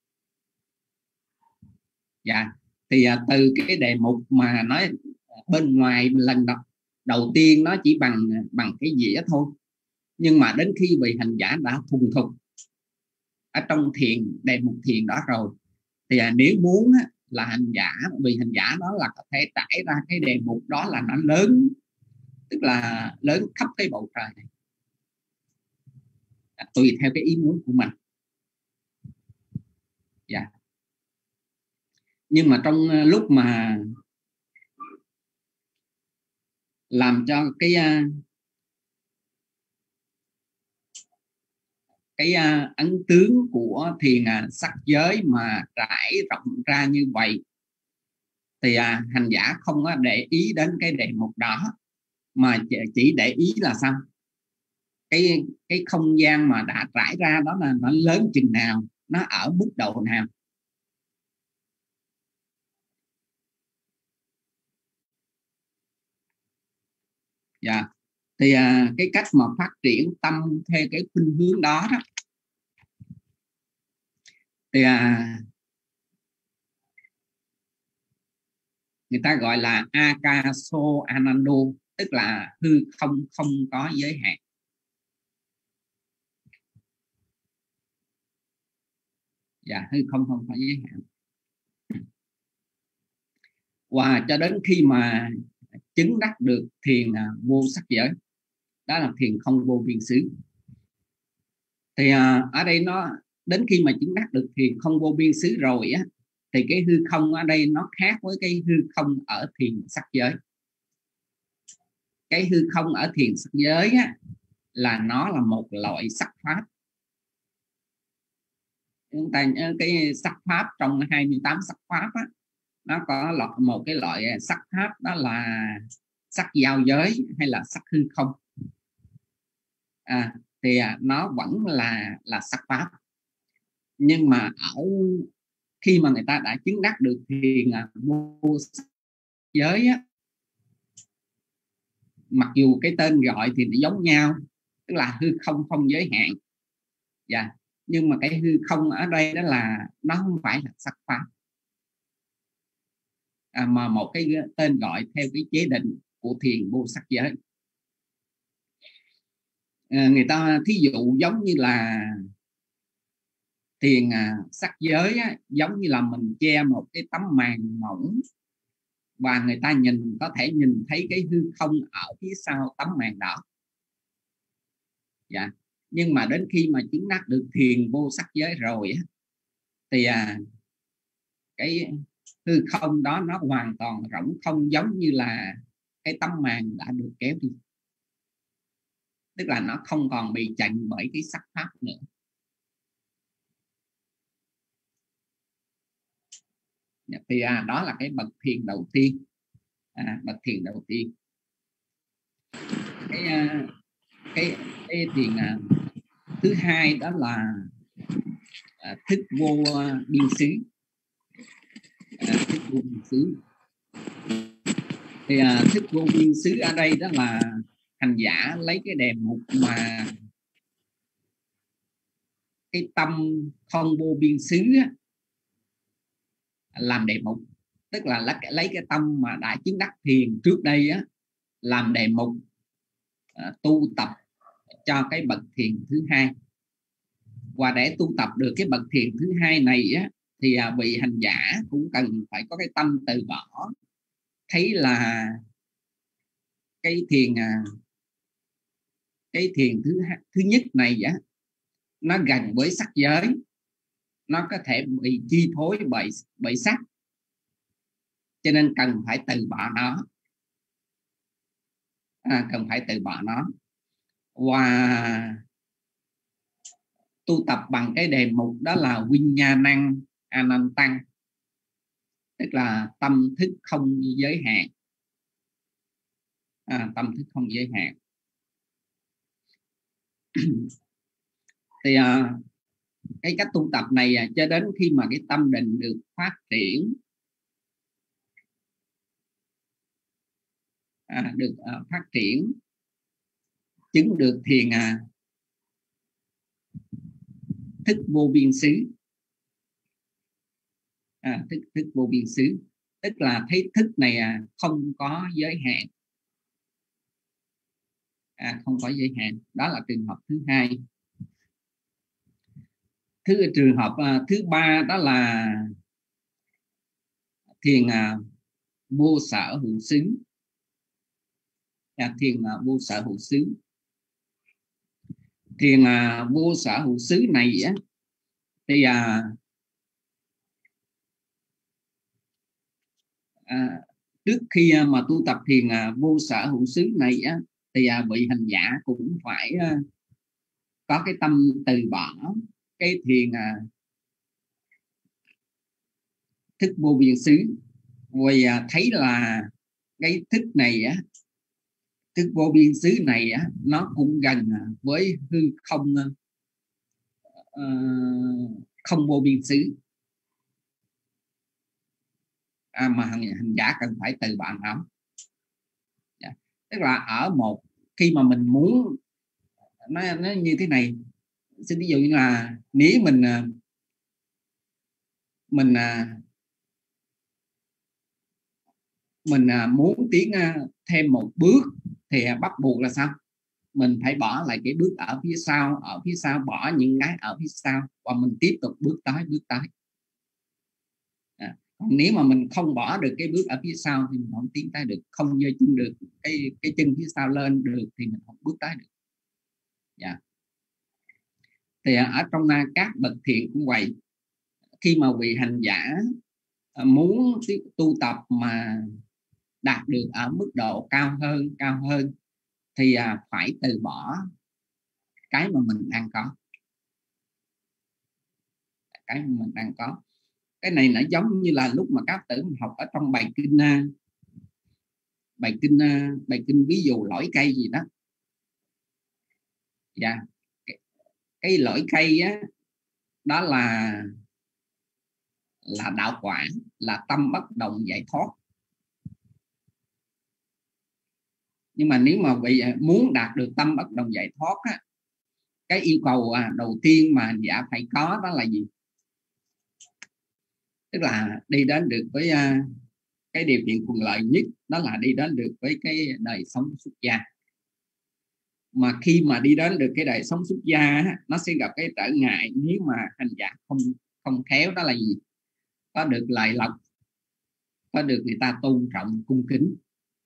Dạ, thì à, từ cái đề mục mà nói bên ngoài lần đầu, đầu tiên nó chỉ bằng bằng cái gì đó thôi, nhưng mà đến khi vị hành giả đã thuần thục ở trong thiền đề mục thiền đó rồi, thì à, nếu muốn á, là hành giả vị hành giả đó là có thể trải ra cái đề mục đó là nó lớn, tức là lớn khắp cái bầu trời này, à, tùy theo cái ý muốn của mình. Dạ. Nhưng mà trong lúc mà làm cho cái cái ấn tướng của thiền sắc giới mà trải rộng ra như vậy, thì hành giả không có để ý đến cái đề mục đó, mà chỉ để ý là sao, cái cái không gian mà đã trải ra đó là nó lớn chừng nào, nó ở mức độ nào. Dạ. Thì à, cái cách mà phát triển tâm theo cái khuynh hướng đó đó, thì à, người ta gọi là Akaso Anando, tức là hư không không có giới hạn. Dạ, hư không không có giới hạn. Và cho đến khi mà chứng đắc được thiền vô sắc giới, đó là thiền không vô biên xứ, thì à, ở đây nó đến khi mà chứng đắc được thiền không vô biên xứ rồi á, thì cái hư không ở đây nó khác với cái hư không ở thiền sắc giới. cái hư không ở thiền sắc giới á, là nó là một loại sắc pháp. Chúng ta nhớ cái sắc pháp trong hai mươi tám sắc pháp á, nó có loại, một cái loại sắc pháp đó là sắc giao giới hay là sắc hư không. À, thì nó vẫn là là sắc pháp. Nhưng mà ở khi mà người ta đã chứng đắc được thiền vô sắc giới á, mặc dù cái tên gọi thì nó giống nhau, tức là hư không không giới hạn, dạ, nhưng mà cái hư không ở đây đó là nó không phải là sắc pháp, à, mà một cái tên gọi theo cái chế định của thiền vô sắc giới. À, người ta thí dụ giống như là thiền à, sắc giới á, giống như là mình che một cái tấm màn mỏng và người ta nhìn có thể nhìn thấy cái hư không ở phía sau tấm màn đó. Dạ. Nhưng mà đến khi mà chứng đắc được thiền vô sắc giới rồi á, thì à, cái hư không đó nó hoàn toàn rỗng không, giống như là cái tấm màn đã được kéo đi, tức là nó không còn bị chặn bởi cái sắc pháp nữa. Thì à, đó là cái bậc thiền đầu tiên, à, bậc thiền đầu tiên. Cái à, cái, cái thiền à, thứ hai đó là à, thức vô biên xứ. À, thức vô biên xứ. Thì à, thức vô biên xứ ở đây đó là hành giả lấy cái đề mục mà cái tâm không vô biên xứ á, làm đề mục, tức là lấy cái tâm mà đã chứng đắc thiền trước đây á, làm đề mục à, tu tập cho cái bậc thiền thứ hai. Và để tu tập được cái bậc thiền thứ hai này á, thì à, vị hành giả cũng cần phải có cái tâm từ bỏ, thấy là cái thiền à, cái thiền thứ thứ nhất này á, nó gần với sắc giới, nó có thể bị chi phối bởi bởi sắc, cho nên cần phải từ bỏ nó, à, cần phải từ bỏ nó và tu tập bằng cái đề mục đó là Vinyanang Anantang, tức là tâm thức không giới hạn, à, tâm thức không giới hạn. Thì à, cái cách tu tập này à, cho đến khi mà cái tâm định được phát triển, à, được à, phát triển chứng được thiền à, thức vô biên xứ, à, thức thức vô biên xứ, tức là thấy thức này à, không có giới hạn, à, không có giới hạn. Đó là trường hợp thứ hai. Thứ trường hợp à, thứ ba đó là thiền à, vô sở hữu xứ, à, thiền à, vô sở hữu xứ. Thiền à, vô sở hữu xứ này á, thì à, à, trước khi mà tu tập thiền à, vô sở hữu xứ này á, thì à, vị hành giả cũng phải à, có cái tâm từ bỏ cái thiền à, thức vô biên xứ, vì à, thấy là cái thức này á, thức vô biên xứ này á, nó cũng gần với hư không uh, không vô biên xứ, à, mà hành, hành giả cần phải từ bỏ nó. Yeah. Tức là ở một khi mà mình muốn nó, nó như thế này, xin ví dụ như là nếu mình mình mình muốn tiến thêm một bước thì bắt buộc là sao? Mình phải bỏ lại cái bước ở phía sau, ở phía sau bỏ những cái ở phía sau và mình tiếp tục bước tới bước tới. À, còn nếu mà mình không bỏ được cái bước ở phía sau thì mình không tiến tới được, không giơ chân được cái cái chân phía sau lên được thì mình không bước tới được. Dạ. Thì ở trong các bậc thiền cũng vậy, khi mà vị hành giả muốn tu tập mà đạt được ở mức độ cao hơn cao hơn thì à, phải từ bỏ cái mà mình đang có. Cái mà mình đang có. Cái này nó giống như là lúc mà các tử học ở trong bài kinh bài kinh bài kinh ví dụ lõi cây gì đó. Dạ. Cái, cái lõi cây á, đó là là đạo quả, là tâm bất động giải thoát. Nhưng mà nếu mà bị muốn đạt được tâm bất động giải thoát á, cái yêu cầu à, đầu tiên mà dạ phải có đó là gì? Tức là đi đến được với uh, cái điều kiện thuận lợi nhất, đó là đi đến được với cái đời sống xuất gia. Mà khi mà đi đến được cái đời sống xuất gia, nó sẽ gặp cái trở ngại nếu mà hành giả không không khéo, đó là gì? Có được lợi lộc, có được người ta tôn trọng cung kính.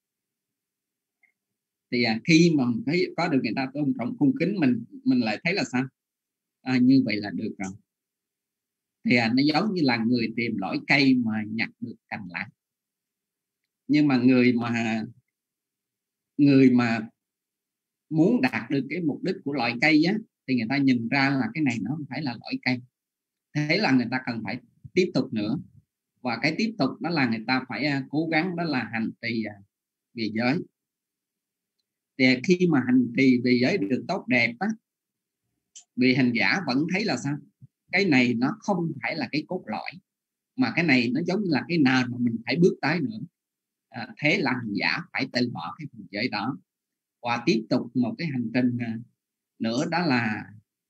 Thì à, khi mà mình thấy có được người ta tôn trọng cung kính, mình mình lại thấy là sao? À, như vậy là được rồi. Thì à, nó giống như là người tìm lõi cây mà nhặt được cành lá. Nhưng mà người mà người mà muốn đạt được cái mục đích của loại cây á, thì người ta nhìn ra là cái này nó không phải là loại cây. Thế là người ta cần phải tiếp tục nữa. Và cái tiếp tục đó là người ta phải uh, cố gắng, đó là hành trì uh, về giới. Thì khi mà hành trì về giới được tốt đẹp á, vì hành giả vẫn thấy là sao? Cái này nó không phải là cái cốt lõi, mà cái này nó giống như là cái nền mà mình phải bước tới nữa. À, thế là hành giả phải từ bỏ cái phần giới đó và tiếp tục một cái hành trình uh, nữa, đó là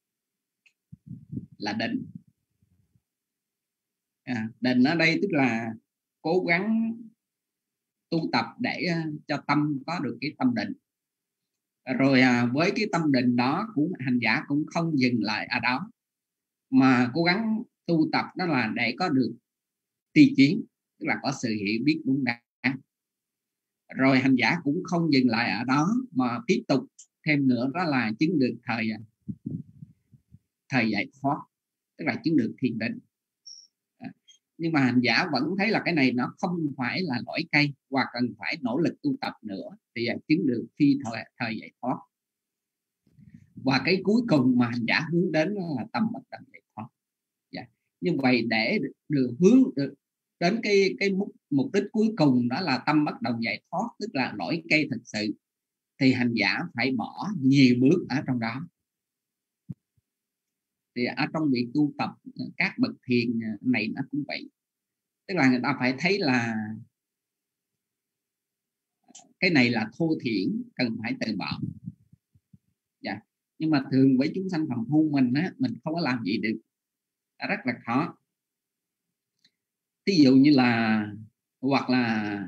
là định. À, định ở đây tức là cố gắng tu tập để uh, cho tâm có được cái tâm định. Rồi à, với cái tâm định đó cũng hành giả cũng không dừng lại ở đó, mà cố gắng tu tập đó là để có được tri kiến, tức là có sự hiểu biết đúng đắn. Rồi hành giả cũng không dừng lại ở đó, mà tiếp tục thêm nữa, đó là chứng được thời thời giải thoát, tức là chứng được thiền định. Nhưng mà hành giả vẫn thấy là cái này nó không phải là lõi cây, hoặc cần phải nỗ lực tu tập nữa thì chứng được phi thời, thời giải thoát. Và cái cuối cùng mà hành giả hướng đến là tâm bất động giải thoát. Dạ. Như vậy để được hướng được đến cái cái mục, mục đích cuối cùng, đó là tâm bất động giải thoát, tức là lõi cây thực sự, thì hành giả phải bỏ nhiều bước ở trong đó. Thì ở trong việc tu tập các bậc thiền này nó cũng vậy, tức là người ta phải thấy là cái này là thô thiển, cần phải từ bỏ. Dạ. Nhưng mà thường với chúng sanh phàm phu mình á, mình không có làm gì được, rất là khó. Ví dụ như là hoặc là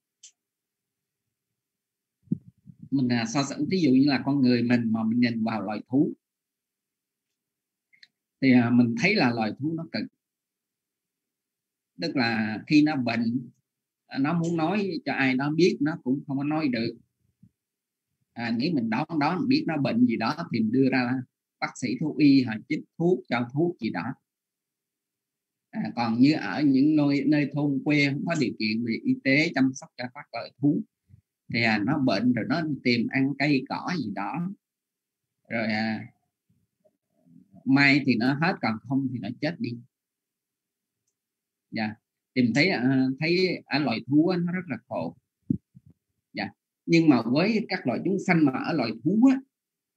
mình so sánh, ví dụ như là con người mình mà mình nhìn vào loài thú, thì mình thấy là loài thú nó cực. Tức là khi nó bệnh, nó muốn nói cho ai đó biết nó cũng không có nói được. À, nếu mình đoán đó mình biết nó bệnh gì đó thì mình đưa ra bác sĩ thú y hoặc chích thuốc, cho thuốc gì đó. À, còn như ở những nơi nơi thôn quê không có điều kiện về y tế chăm sóc cho các loài thú, thì à, nó bệnh rồi nó tìm ăn cây cỏ gì đó, rồi à, may thì nó hết, còn không thì nó chết đi. Dạ. Thì mình thấy à, thấy ở loài thú nó rất là khổ. Dạ. Nhưng mà với các loài chúng sanh mà ở loài thú á,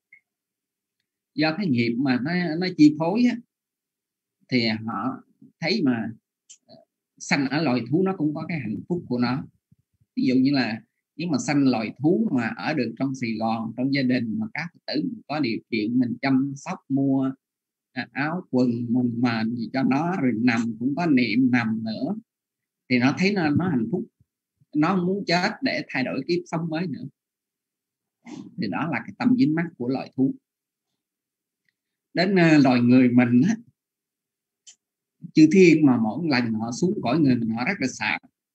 do cái nghiệp mà nó nó chi phối á, thì họ thấy mà sanh ở loài thú nó cũng có cái hạnh phúc của nó. Ví dụ như là nếu mà sanh loài thú mà ở được trong Sài Gòn, trong gia đình mà các tử có điều kiện, mình chăm sóc mua áo quần mùng mền gì cho nó, rồi nằm cũng có niệm nằm nữa, thì nó thấy nó, nó hạnh phúc, nó muốn chết để thay đổi kiếp sống mới nữa. Thì đó là cái tâm dính mắc của loài thú. Đến uh, loài người mình á, chư thiên mà mỗi lần họ xuống cõi người mình họ rất là sợ.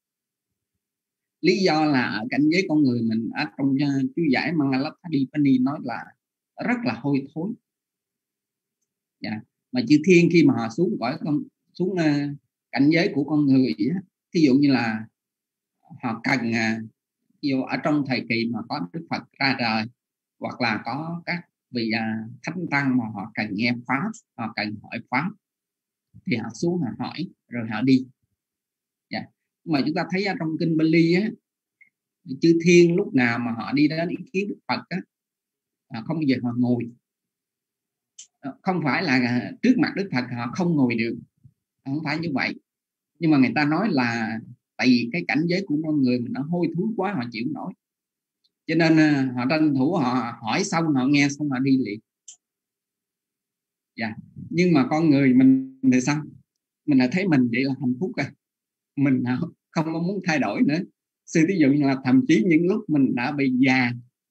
Lý do là ở cảnh giới con người mình, ở trong uh, chú giải Mangalatthadipani nói là rất là hôi thối. Dạ. Mà chư thiên khi mà họ xuống cõi con xuống uh, cảnh giới của con người á, thí dụ như là họ cần uh, dù ở trong thời kỳ mà có Đức Phật ra đời, hoặc là có các vị à, thánh tăng mà họ cần nghe pháp, họ cần hỏi pháp, thì họ xuống họ hỏi rồi họ đi. Dạ. Mà chúng ta thấy ở trong kinh Bali á, chư thiên lúc nào mà họ đi đến ý kiến Đức Phật á, không bao giờ họ ngồi. Không phải là trước mặt Đức Phật họ không ngồi được, không phải như vậy. Nhưng mà người ta nói là tại vì cái cảnh giới của con người mình nó hôi thối quá, họ chịu nổi, cho nên họ tranh thủ họ hỏi xong, họ nghe xong họ đi liền. Dạ. Nhưng mà con người mình thì sao? Mình lại thấy mình vậy là hạnh phúc rồi, mình không có muốn thay đổi nữa. Sư ví dụ như là thậm chí những lúc mình đã bị già,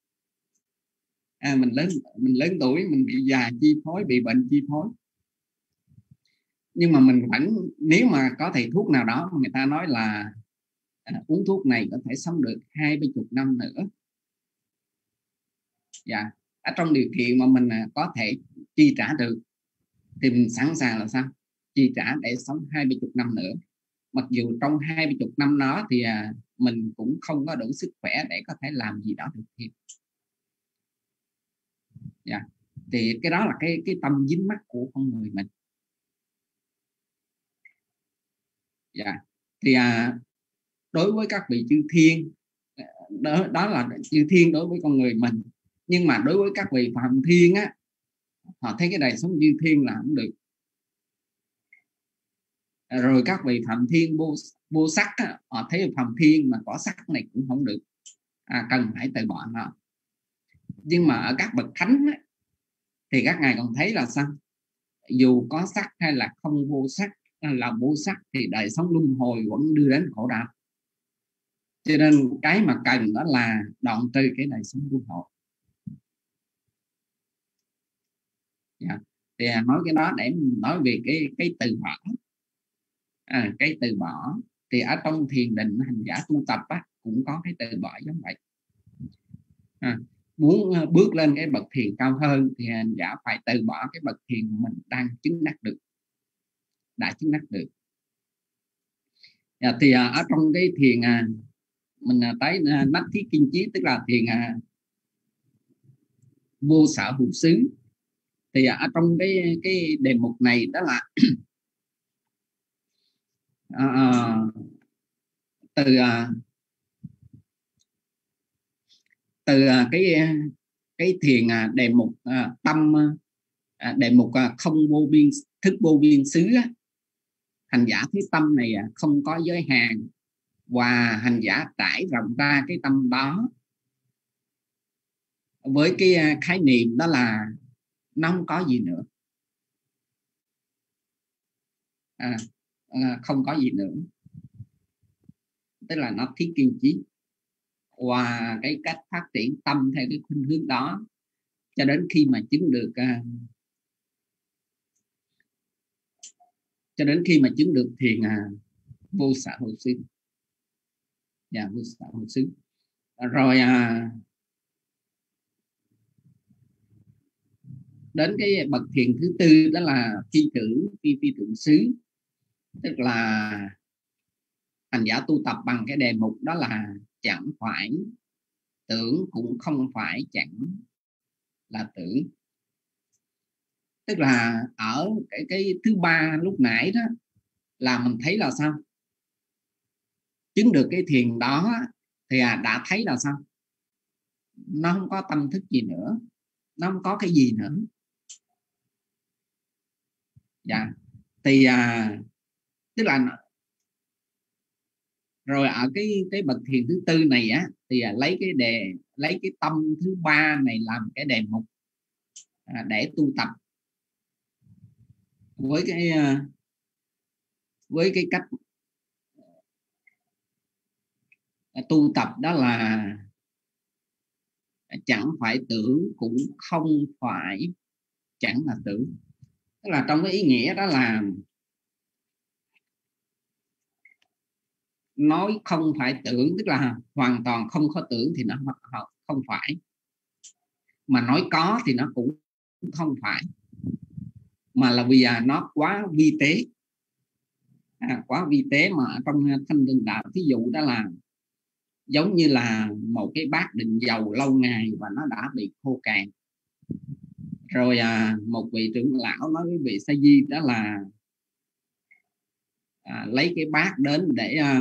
à, mình lớn mình lớn tuổi, mình bị già chi phối, bị bệnh chi phối, nhưng mà mình vẫn, nếu mà có thầy thuốc nào đó người ta nói là à, uống thuốc này có thể sống được hai mươi chục năm nữa. Dạ. Ở trong điều kiện mà mình có thể chi trả được thì mình sẵn sàng là sao? Chi trả để sống hai mươi chục năm nữa. Mặc dù trong hai mươi chục năm đó thì à, mình cũng không có đủ sức khỏe để có thể làm gì đó được thêm. Dạ. Thì cái đó là cái cái tâm dính mắc của con người mình. Dạ. Thì à, đối với các vị chư thiên, đó, đó là chư thiên đối với con người mình. Nhưng mà đối với các vị phạm thiên á, họ thấy cái đời sống chư thiên là không được. Rồi các vị phạm thiên vô, vô sắc á, họ thấy phạm thiên mà có sắc này cũng không được, à, cần phải từ bỏ họ. Nhưng mà ở các bậc thánh á, thì các ngài còn thấy là sao? Dù có sắc hay là không vô sắc, là vô sắc thì đời sống luân hồi vẫn đưa đến khổ đau. Cho nên cái mà cần đó là đoạn trừ cái đời sống luân hồi. Yeah. Thì nói cái đó để nói về cái cái từ bỏ, à, cái từ bỏ thì ở trong thiền định hành giả tu tập á, cũng có cái từ bỏ giống vậy. À, muốn bước lên cái bậc thiền cao hơn thì hành giả phải từ bỏ cái bậc thiền mình đang chứng đắc được, đã chứng đắc được. À, thì à, ở trong cái thiền à, mình à, tới à, nách thiết kiên trí, tức là thiền à, vô sở hữu xứ. Thì ở trong cái cái đề mục này đó là à, từ à, từ à, cái cái thiền à, đề mục à, tâm à, đề mục à, không vô biên thức vô biên xứ á, hành giả thấy tâm này à, không có giới hạn, và hành giả trải rộng ra cái tâm đó với cái à, khái niệm đó là nó không có gì nữa, à, à, không có gì nữa, tức là nó thiết kiên trí. Và cái cách phát triển tâm theo cái khuynh hướng đó cho đến khi mà chứng được uh, cho đến khi mà chứng được thiền uh, vô sở hữu xứ. Dạ, vô sở hữu xứ. Rồi uh, đến cái bậc thiền thứ tư đó là phi tưởng phi phi tưởng xứ, tức là hành giả tu tập bằng cái đề mục đó là chẳng phải tưởng cũng không phải chẳng là tưởng. Tức là ở cái cái thứ ba lúc nãy đó là mình thấy là sao? Chứng được cái thiền đó thì đã thấy là sao? Nó không có tâm thức gì nữa, nó không có cái gì nữa. Dạ. Thì à, tức là rồi ở cái cái bậc thiền thứ tư này á, thì à, lấy cái đề lấy cái tâm thứ ba này làm cái đề mục à, để tu tập với cái à, với cái cách à, tu tập đó là chẳng phải tưởng cũng không phải chẳng là tưởng. Tức là trong cái ý nghĩa đó là nói không phải tưởng, tức là hoàn toàn không có tưởng thì nó không phải, mà nói có thì nó cũng không phải, mà là vì à, nó quá vi tế, à, quá vi tế. Mà trong Thanh Tịnh Đạo thí dụ đó là giống như là một cái bát đựng dầu lâu ngày và nó đã bị khô cạn. Rồi à, một vị trưởng lão nói với vị Sa Di đó là à, lấy cái bát đến để à,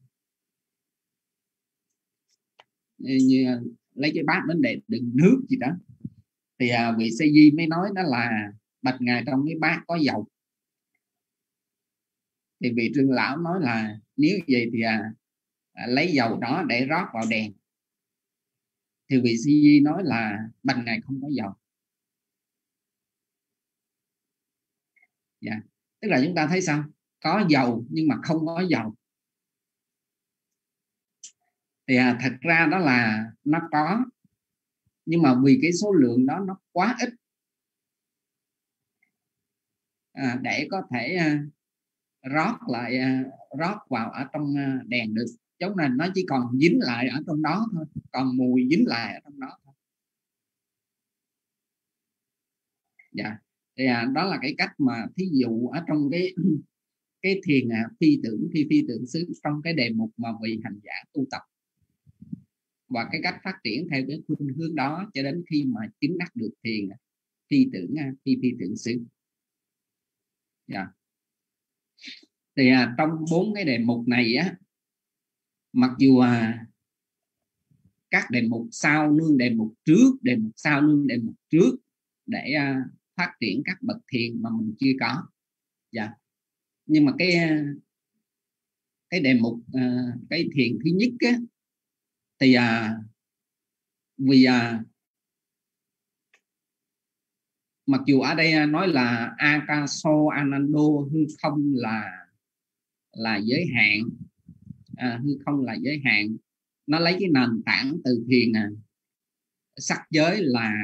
như, lấy cái bát đến để đựng nước gì đó. Thì à, vị Sa Di mới nói đó là bạch ngài, trong cái bát có dầu. Thì vị trưởng lão nói là nếu vậy thì à, à, lấy dầu đó để rót vào đèn. Thì vị Sa Di nói là bạch ngài không có dầu. Dạ. Tức là chúng ta thấy sao? Có dầu nhưng mà không có dầu. Thì à, thật ra đó là nó có, nhưng mà vì cái số lượng đó nó quá ít à, để có thể à, rót lại à, rót vào ở trong à, đèn được. Giống là nó chỉ còn dính lại ở trong đó thôi, còn mùi dính lại ở trong đó thôi. Dạ. Thì à, đó là cái cách mà thí dụ ở trong cái cái thiền à, phi tưởng phi phi tưởng xứ trong cái đề mục mà vị hành giả tu tập, và cái cách phát triển theo cái khuynh hướng đó cho đến khi mà chứng đắc được thiền phi tưởng phi phi tưởng xứ. Dạ. Thì à, trong bốn cái đề mục này á, mặc dù à, các đề mục sau nương đề mục trước, đề mục sau nương đề mục trước để à, phát triển các bậc thiền mà mình chưa có. Dạ. Nhưng mà cái cái đề mục à, cái thiền thứ nhất á, thì à, vì à, mặc dù ở đây nói là Akaso Anando, hư không là là giới hạn, à, hư không là giới hạn, nó lấy cái nền tảng từ thiền à, sắc giới là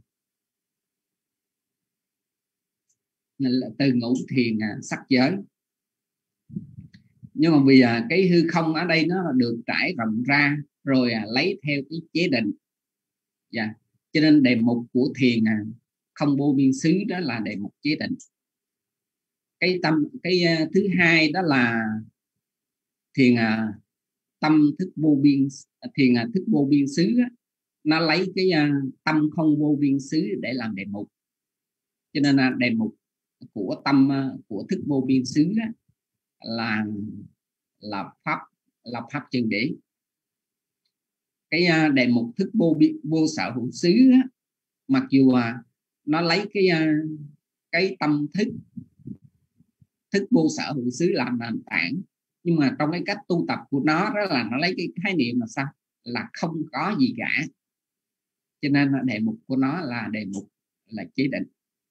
từ ngũ thiền à, sắc giới. Nhưng mà vì à, cái hư không ở đây nó được trải rộng ra rồi à, lấy theo cái chế định. Dạ. Cho nên đề mục của thiền à, không vô biên xứ đó là đề mục chế định. Cái tâm cái uh, thứ hai đó là thiền uh, tâm thức vô biên, thiền uh, thức vô biên xứ á, nó lấy cái uh, tâm không vô biên xứ để làm đề mục. Cho nên là uh, đề mục của tâm uh, của thức vô biên xứ á, là là pháp là pháp chân đế. Cái uh, đề mục thức vô biên vô sở hữu xứ á, mặc dù uh, nó lấy cái uh, cái tâm thức thức vô sở hữu xứ làm nền tảng, nhưng mà trong cái cách tu tập của nó đó là nó lấy cái khái niệm là sao, là không có gì cả. Cho nên là đề mục của nó là đề mục là chế định.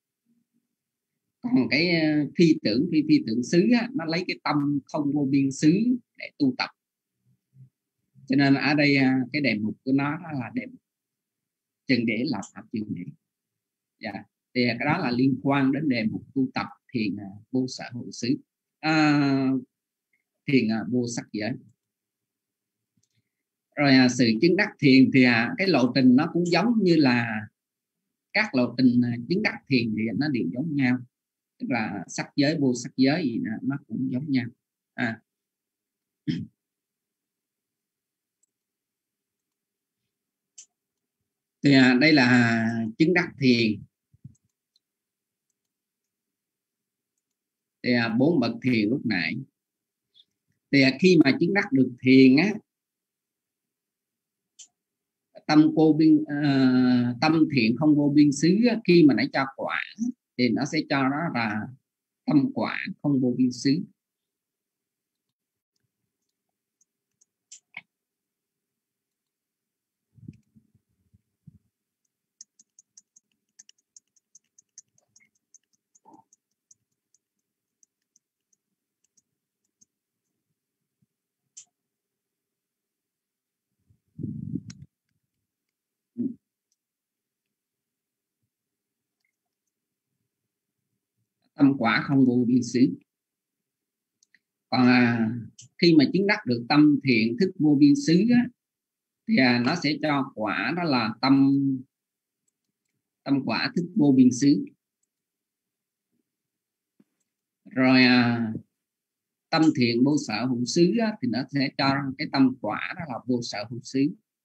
Còn cái uh, phi tưởng phi phi tưởng xứ á, nó lấy cái tâm không vô biên xứ để tu tập. Cho nên ở đây uh, cái đề mục của nó đó là đề mục chân đế, là pháp chân đế. Dạ. Thì cái đó là liên quan đến đề mục tu tập thiền uh, vô sở hữu xứ, uh, thiền uh, vô sắc giới. Rồi uh, sự chứng đắc thiền thì uh, cái lộ trình nó cũng giống như là các lộ trình uh, chứng đắc thiền thì nó đều giống nhau, tức là sắc giới vô sắc giới gì đó, nó cũng giống nhau. À. Thì uh, đây là chứng đắc thiền. Thì bốn bậc thiền lúc nãy, thì khi mà chứng đắc được thiền á, tâm vô biên uh, tâm thiện không vô biên xứ á, khi mà nó cho quả thì nó sẽ cho đó là tâm quả không vô biên xứ. Tâm quả không vô biên xứ. Còn à, khi mà chứng đắc được tâm thiện thức vô biên xứ á, thì à, nó sẽ cho quả đó là tâm tâm quả thức vô biên xứ. Rồi à, Tâm thiện vô sở hữu xứ á, thì nó sẽ cho cái tâm quả đó là vô sở hữu xứ.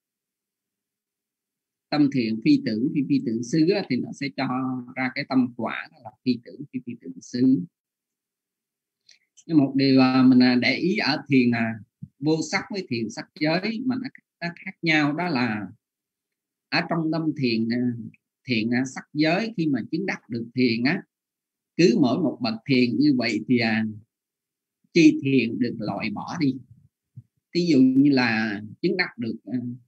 Tâm thiện phi tưởng phi phi tưởng xứ á, thì nó sẽ cho ra cái tâm quả đó là phi tưởng phi phi tưởng xứ. Nhưng một điều mình để ý ở thiền là vô sắc với thiền sắc giới mà nó, nó khác nhau, đó là ở trong tâm thiền thiền sắc giới, khi mà chứng đắc được thiền á, cứ mỗi một bậc thiền như vậy thì chi thiền được loại bỏ đi. Ví dụ như là chứng đắc được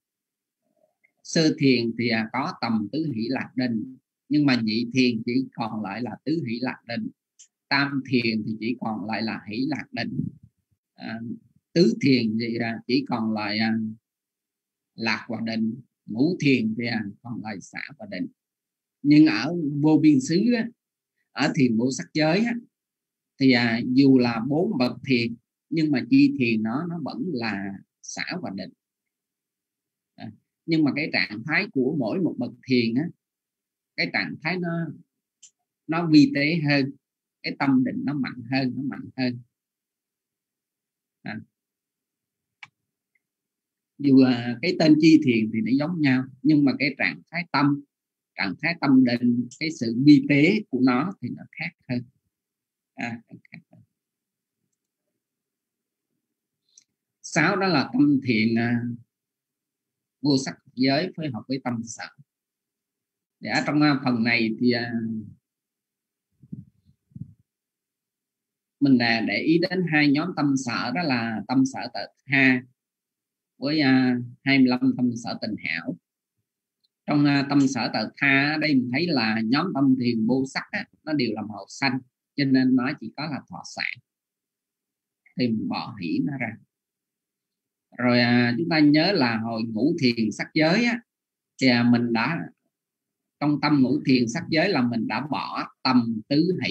sơ thiền thì có tầm tứ hỷ lạc định, nhưng mà nhị thiền chỉ còn lại là tứ hỷ lạc định. Tam thiền thì chỉ còn lại là hỷ lạc định. À, tứ thiền thì chỉ còn lại à, lạc và định. Ngũ thiền thì à, còn lại xả và định. Nhưng ở vô biên xứ á, ở thiền vô sắc giới á, thì à, dù là bốn bậc thiền nhưng mà chi thiền nó nó vẫn là xả và định. À, nhưng mà cái trạng thái của mỗi một bậc thiền á, cái trạng thái nó nó vi tế hơn, cái tâm định nó mạnh hơn, nó mạnh hơn. À, dù là cái tên chi thiền thì nó giống nhau, nhưng mà cái trạng thái tâm, trạng thái tâm định, cái sự vi tế của nó thì nó khác hơn. À, khác hơn. Sáu đó là tâm thiền à, vô sắc giới phối hợp với tâm sở. Để ở trong phần này thì à, mình là để ý đến hai nhóm tâm sở, đó là tâm sở tự tha với uh, hai mươi lăm tâm sở tình hảo. Trong uh, tâm sở tự tha đây mình thấy là nhóm tâm thiền vô sắc á, nó đều là màu xanh, cho nên nó chỉ có là thọ sản, thì mình bỏ hỷ nó ra. Rồi uh, chúng ta nhớ là hồi ngũ thiền sắc giới á, thì uh, mình đã trong tâm ngũ thiền sắc giới là mình đã bỏ tâm tứ hỷ.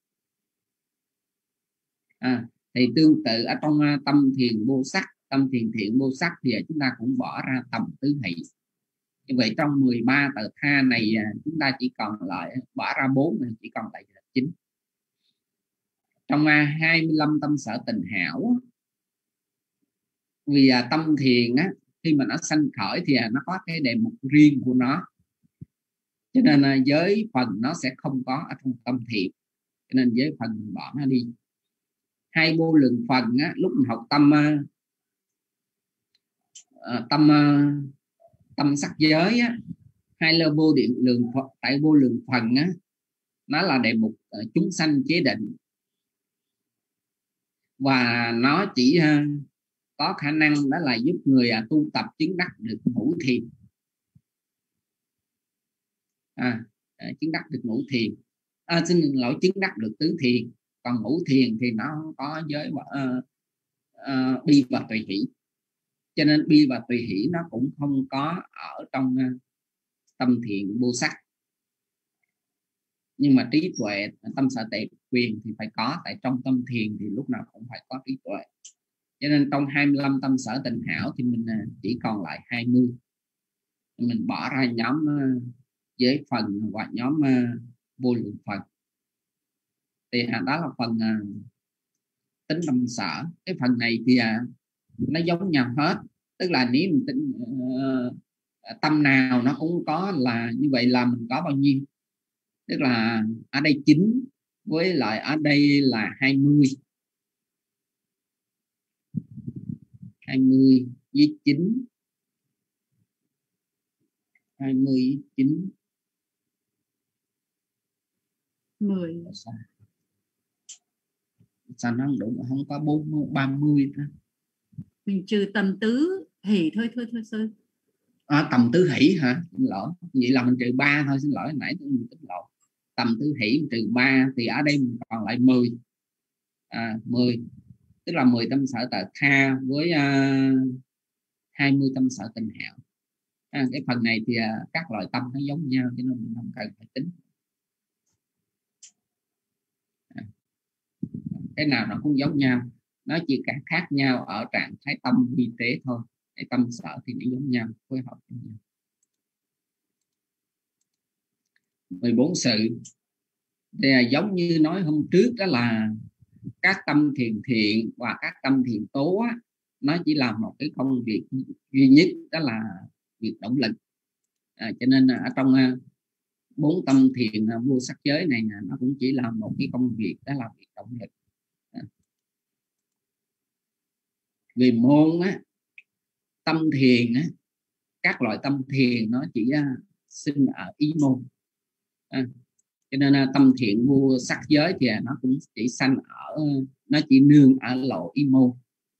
À, thì tương tự ở trong uh, tâm thiền vô sắc, tâm thiền thiện vô sắc thì chúng ta cũng bỏ ra tầm tứ hỷ. Như vậy trong mười ba tờ tha này chúng ta chỉ còn lại bỏ ra bốn, chỉ còn lại là chín. Trong hai mươi lăm tâm sở tình hảo, vì tâm thiền á, khi mà nó sanh khởi thì nó có cái đề mục riêng của nó, cho nên giới phần nó sẽ không có ở trong tâm thiền, cho nên giới phần mình bỏ nó đi. Hai vô lượng phần á, lúc mình học tâm uh, tâm uh, tâm sắc giới á, hai lơ vô điện lượng tại vô lượng phần á, nó là đề mục uh, chúng sanh chế định, và nó chỉ uh, có khả năng đó là giúp người uh, tu tập chứng đắc được ngũ thiền. À, uh, chứng đắc được ngũ thiền, à, xin lỗi, chứng đắc được tứ thiền. Còn ngũ thiền thì nó có giới uh, uh, bi và tùy hỷ, cho nên bi và tùy hỷ nó cũng không có ở trong uh, tâm thiền vô sắc. Nhưng mà trí tuệ, tâm sở tệ quyền thì phải có, tại trong tâm thiền thì lúc nào cũng phải có trí tuệ. Cho nên trong hai mươi lăm tâm sở tình hảo thì mình uh, chỉ còn lại hai mươi. Mình bỏ ra nhóm uh, giới phần và nhóm uh, vô lượng phần. Thì đó là phần uh, tính tâm sở. Cái phần này thì uh, nó giống nhau hết, tức là nếu mình tính uh, tâm nào nó cũng có là như vậy, là mình có bao nhiêu, tức là ở đây chín với lại ở đây là hai mươi, hai mươi với chín, hai mươi với chín, mười. Sao nó không đủ, không có bốn ba mươi thôi. Mình trừ tầm tứ hỷ thôi thôi thôi thôi. À, tầm tứ hỷ hả? Xin lỗi. Vậy là mình trừ ba thôi, xin lỗi, nãy tôi mình tính lộn. Tầm tứ hỷ mình trừ ba thì ở đây mình còn lại mười. À, mười. Tức là mười tâm sở tà tha với uh, hai mươi tâm sở tình hảo. À, cái phần này thì uh, các loại tâm nó giống nhau, cho nên mình không cần phải tính. À, cái nào nó cũng giống nhau, nó chỉ cả khác nhau ở trạng thái tâm vi tế thôi. Cái tâm sở thì nó giống nhau, phối hợp với nhau. mười bốn sự thì giống như nói hôm trước, đó là các tâm thiền thiện và các tâm thiền tố á, nó chỉ làm một cái công việc duy nhất, đó là việc động lực. À, cho nên ở trong bốn tâm thiền vô sắc giới này nó cũng chỉ làm một cái công việc, đó là việc động lực. À. Về môn á, tâm thiền á, các loại tâm thiền nó chỉ sinh ở ý môn. À, cho nên tâm thiện vô sắc giới thì nó cũng chỉ sanh ở, nó chỉ nương ở lộ ý môn.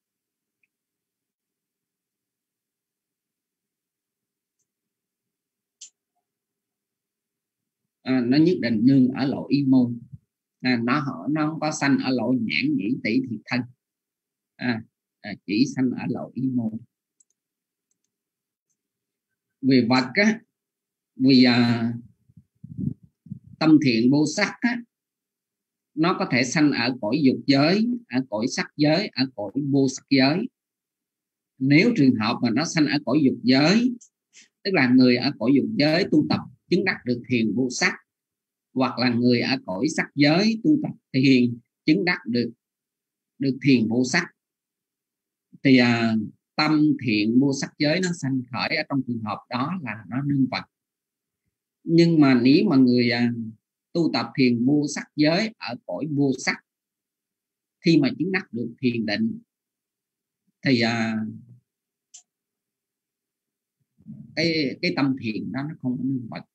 À, nó nhất định nương ở lộ ý môn. À, nó nó không có sanh ở lộ nhãn nhĩ tỷ thiệt thân. À, à, chỉ sanh ở lộ ý môn. Về vật á, vì à, tâm thiện vô sắc á, nó có thể sanh ở cõi dục giới, ở cõi sắc giới, ở cõi vô sắc giới. Nếu trường hợp mà nó sanh ở cõi dục giới, tức là người ở cõi dục giới tu tập chứng đắc được thiền vô sắc, hoặc là người ở cõi sắc giới tu tập thiền chứng đắc được được thiền vô sắc, thì à, tâm thiện vô sắc giới nó sanh khởi ở trong trường hợp đó là nó nương vật. Nhưng mà nếu mà người à, tu tập thiền vô sắc giới ở cõi vô sắc, khi mà chứng đắc được thiền định thì à, cái cái tâm thiền đó nó không có nương vật.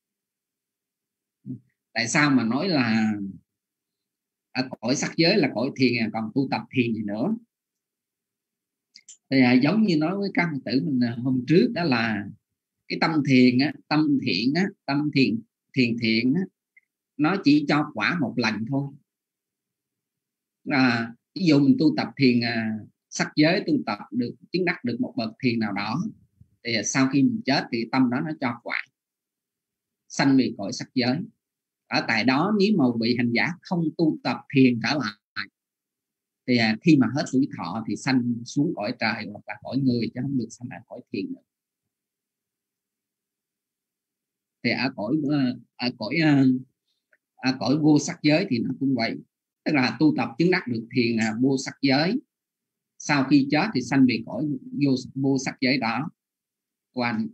Tại sao mà nói là ở cõi sắc giới là cõi thiền, còn tu tập thiền gì nữa? Thì à, giống như nói với các Phật tử mình hôm trước, đó là cái tâm thiền á, tâm thiện á, tâm thiền thiền thiện á, nó chỉ cho quả một lần thôi. À, ví dụ mình tu tập thiền à, sắc giới, tu tập được chứng đắc được một bậc thiền nào đó, thì sau khi mình chết thì tâm đó nó cho quả sanh về cõi sắc giới. Ở tại đó nếu mà vị hành giả không tu tập thiền trở lại thì à, khi mà hết tuổi thọ thì sanh xuống cõi trời hoặc là cõi người, chứ không được sanh ở cõi thiền nữa. Thì ở cõi ở cõi ở cõi vô sắc giới thì nó cũng vậy, tức là tu tập chứng đắc được thiền à, vô sắc giới, sau khi chết thì sanh về cõi vô, vô sắc giới đó. Còn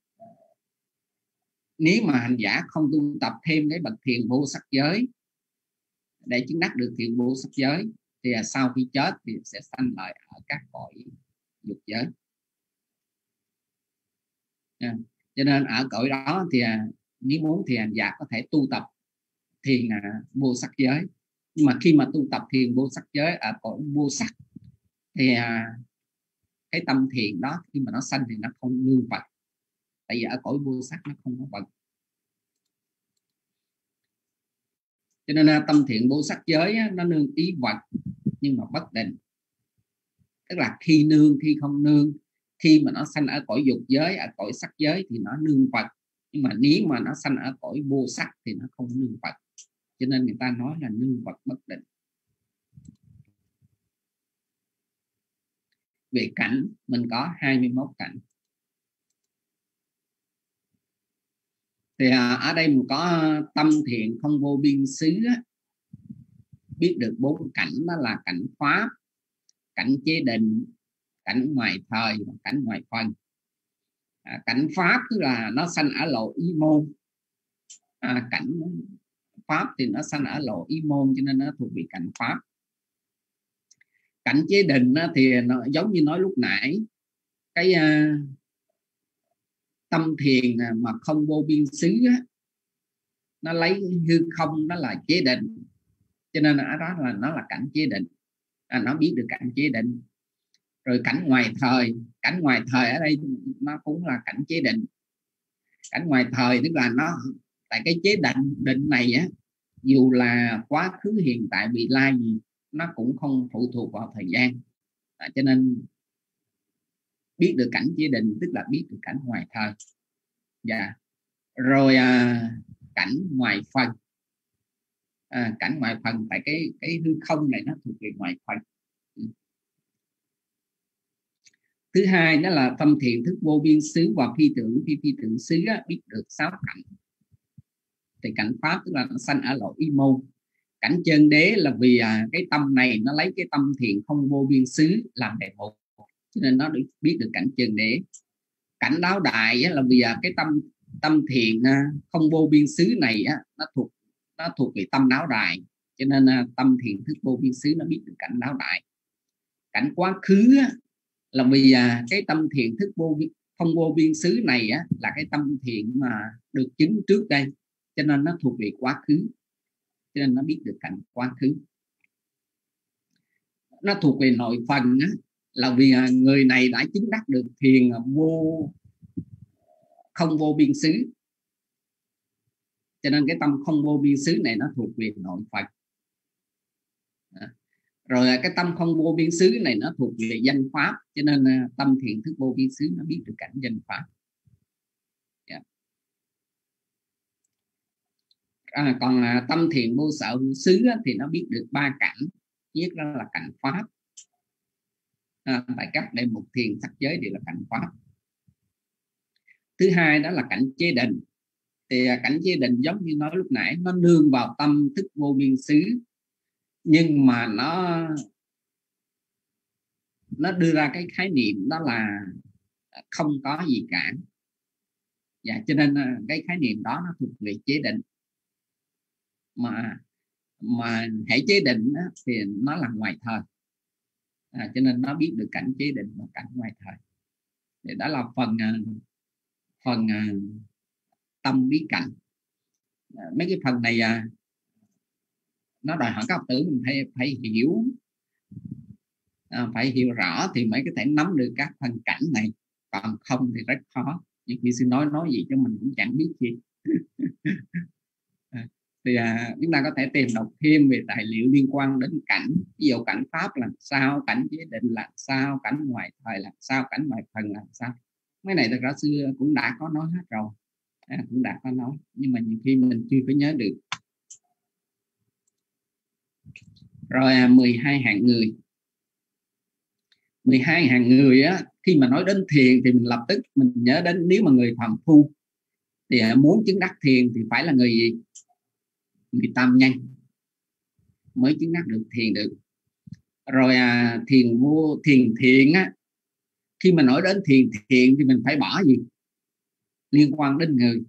nếu mà hành giả không tu tập thêm cái bậc thiền vô sắc giới để chứng đắc được thiền vô sắc giới thì sau khi chết thì sẽ sanh lại ở các cõi dục giới. À, cho nên ở cõi đó thì nếu muốn thì hành giả có thể tu tập thiền vô sắc giới. Nhưng mà khi mà tu tập thiền vô sắc giới ở cõi vô sắc thì cái tâm thiền đó khi mà nó sanh thì nó không nương vật, tại vì ở cõi vô sắc nó không có vật. Cho nên tâm thiện vô sắc giới nó nương ý vật nhưng mà bất định, tức là khi nương khi không nương. Khi mà nó sanh ở cõi dục giới, ở cõi sắc giới thì nó nương vật, nhưng mà nếu mà nó sanh ở cõi vô sắc thì nó không nương vật, cho nên người ta nói là nương vật bất định. Về cảnh mình có hai mươi mốt cảnh. Thì ở đây mình có tâm thiện không vô biên xứ, biết được bốn cảnh, đó là cảnh pháp, cảnh chế định, cảnh ngoài thời và cảnh ngoài phần. À, cảnh pháp tức là nó sanh ở lộ ý môn. À, cảnh pháp thì nó sanh ở lộ ý môn, cho nên nó thuộc về cảnh pháp. Cảnh chế định thì nó giống như nói lúc nãy, cái uh, tâm thiền mà không vô biên xứ á, nó lấy hư không đó là chế định, cho nên ở đó là nó là cảnh chế định. À, nó biết được cảnh chế định. Rồi cảnh ngoài thời, cảnh ngoài thời ở đây nó cũng là cảnh chế định. Cảnh ngoài thời tức là nó tại cái chế định định này á, dù là quá khứ hiện tại vị lai gì nó cũng không phụ thuộc vào thời gian. À, cho nên biết được cảnh chế định tức là biết được cảnh ngoài thời. Dạ. Rồi à, cảnh ngoài phần. À, cảnh ngoài phần tại cái cái hư không này nó thuộc về ngoài phần. Thứ hai đó là tâm thiện thức vô biên xứ và phi tưởng phi phi tưởng xứ á, biết được sáu cảnh. Thì cảnh pháp tức là nó sanh ở lộ y môn. cảnh chân đế là vì à, cái tâm này nó lấy cái tâm thiện không vô biên xứ làm đề mục, cho nên nó được biết được cảnh chân đế. Cảnh đáo đại á, là vì à, cái tâm tâm thiện à, không vô biên xứ này á, nó thuộc nó thuộc về tâm đáo đại, cho nên à, tâm thiện thức vô biên xứ nó biết được cảnh đáo đại. Cảnh quá khứ á, là vì à, cái tâm thiện thức vô không vô biên xứ này á, là cái tâm thiện mà được chứng trước đây, cho nên nó thuộc về quá khứ, cho nên nó biết được cảnh quá khứ. Nó thuộc về nội phần á, là vì à, người này đã chứng đắc được thiền vô không vô biên xứ, cho nên cái tâm không vô biên xứ này nó thuộc về nội phần. Rồi cái tâm không vô biên xứ này nó thuộc về danh pháp, cho nên tâm thiện thức vô biên xứ nó biết được cảnh danh pháp. Yeah. À, còn tâm thiện vô sở hữu xứ thì nó biết được ba cảnh. Nhất đó là cảnh pháp. À, tại các đề mục thiền sắc giới đều là cảnh pháp. Thứ hai đó là cảnh chế định. Thì cảnh chế định giống như nói lúc nãy, nó nương vào tâm thức vô biên xứ, nhưng mà nó nó đưa ra cái khái niệm đó là không có gì cả. Dạ, cho nên cái khái niệm đó nó thuộc về chế định, mà mà hãy chế định đó, thì nó là ngoài thời, à, cho nên nó biết được cảnh chế định và cảnh ngoài thời. Thì đó là phần phần tâm bí cảnh. Mấy cái phần này nó đòi hỏi các học tử mình phải phải hiểu, à, phải hiểu rõ thì mới có thể nắm được các phần cảnh này, còn không thì rất khó. Như khi sư nói nói gì cho mình cũng chẳng biết gì. À, thì à, chúng ta có thể tìm đọc thêm về tài liệu liên quan đến cảnh, ví dụ cảnh pháp làm sao, cảnh chế định làm sao, cảnh ngoài thời làm sao, cảnh ngoài phần làm sao. Mấy này thật ra xưa cũng đã có nói hết rồi, à, cũng đã có nói, nhưng mà nhiều khi mình chưa có nhớ được. Rồi mười hai hạng người. mười hai hạng người á, khi mà nói đến thiền thì mình lập tức mình nhớ đến, nếu mà người phàm phu thì muốn chứng đắc thiền thì phải là người gì? Người tam nhân mới chứng đắc được thiền được. Rồi à, thiền vô thiền thiện á, khi mà nói đến thiền thiện thì mình phải bỏ gì? Liên quan đến người.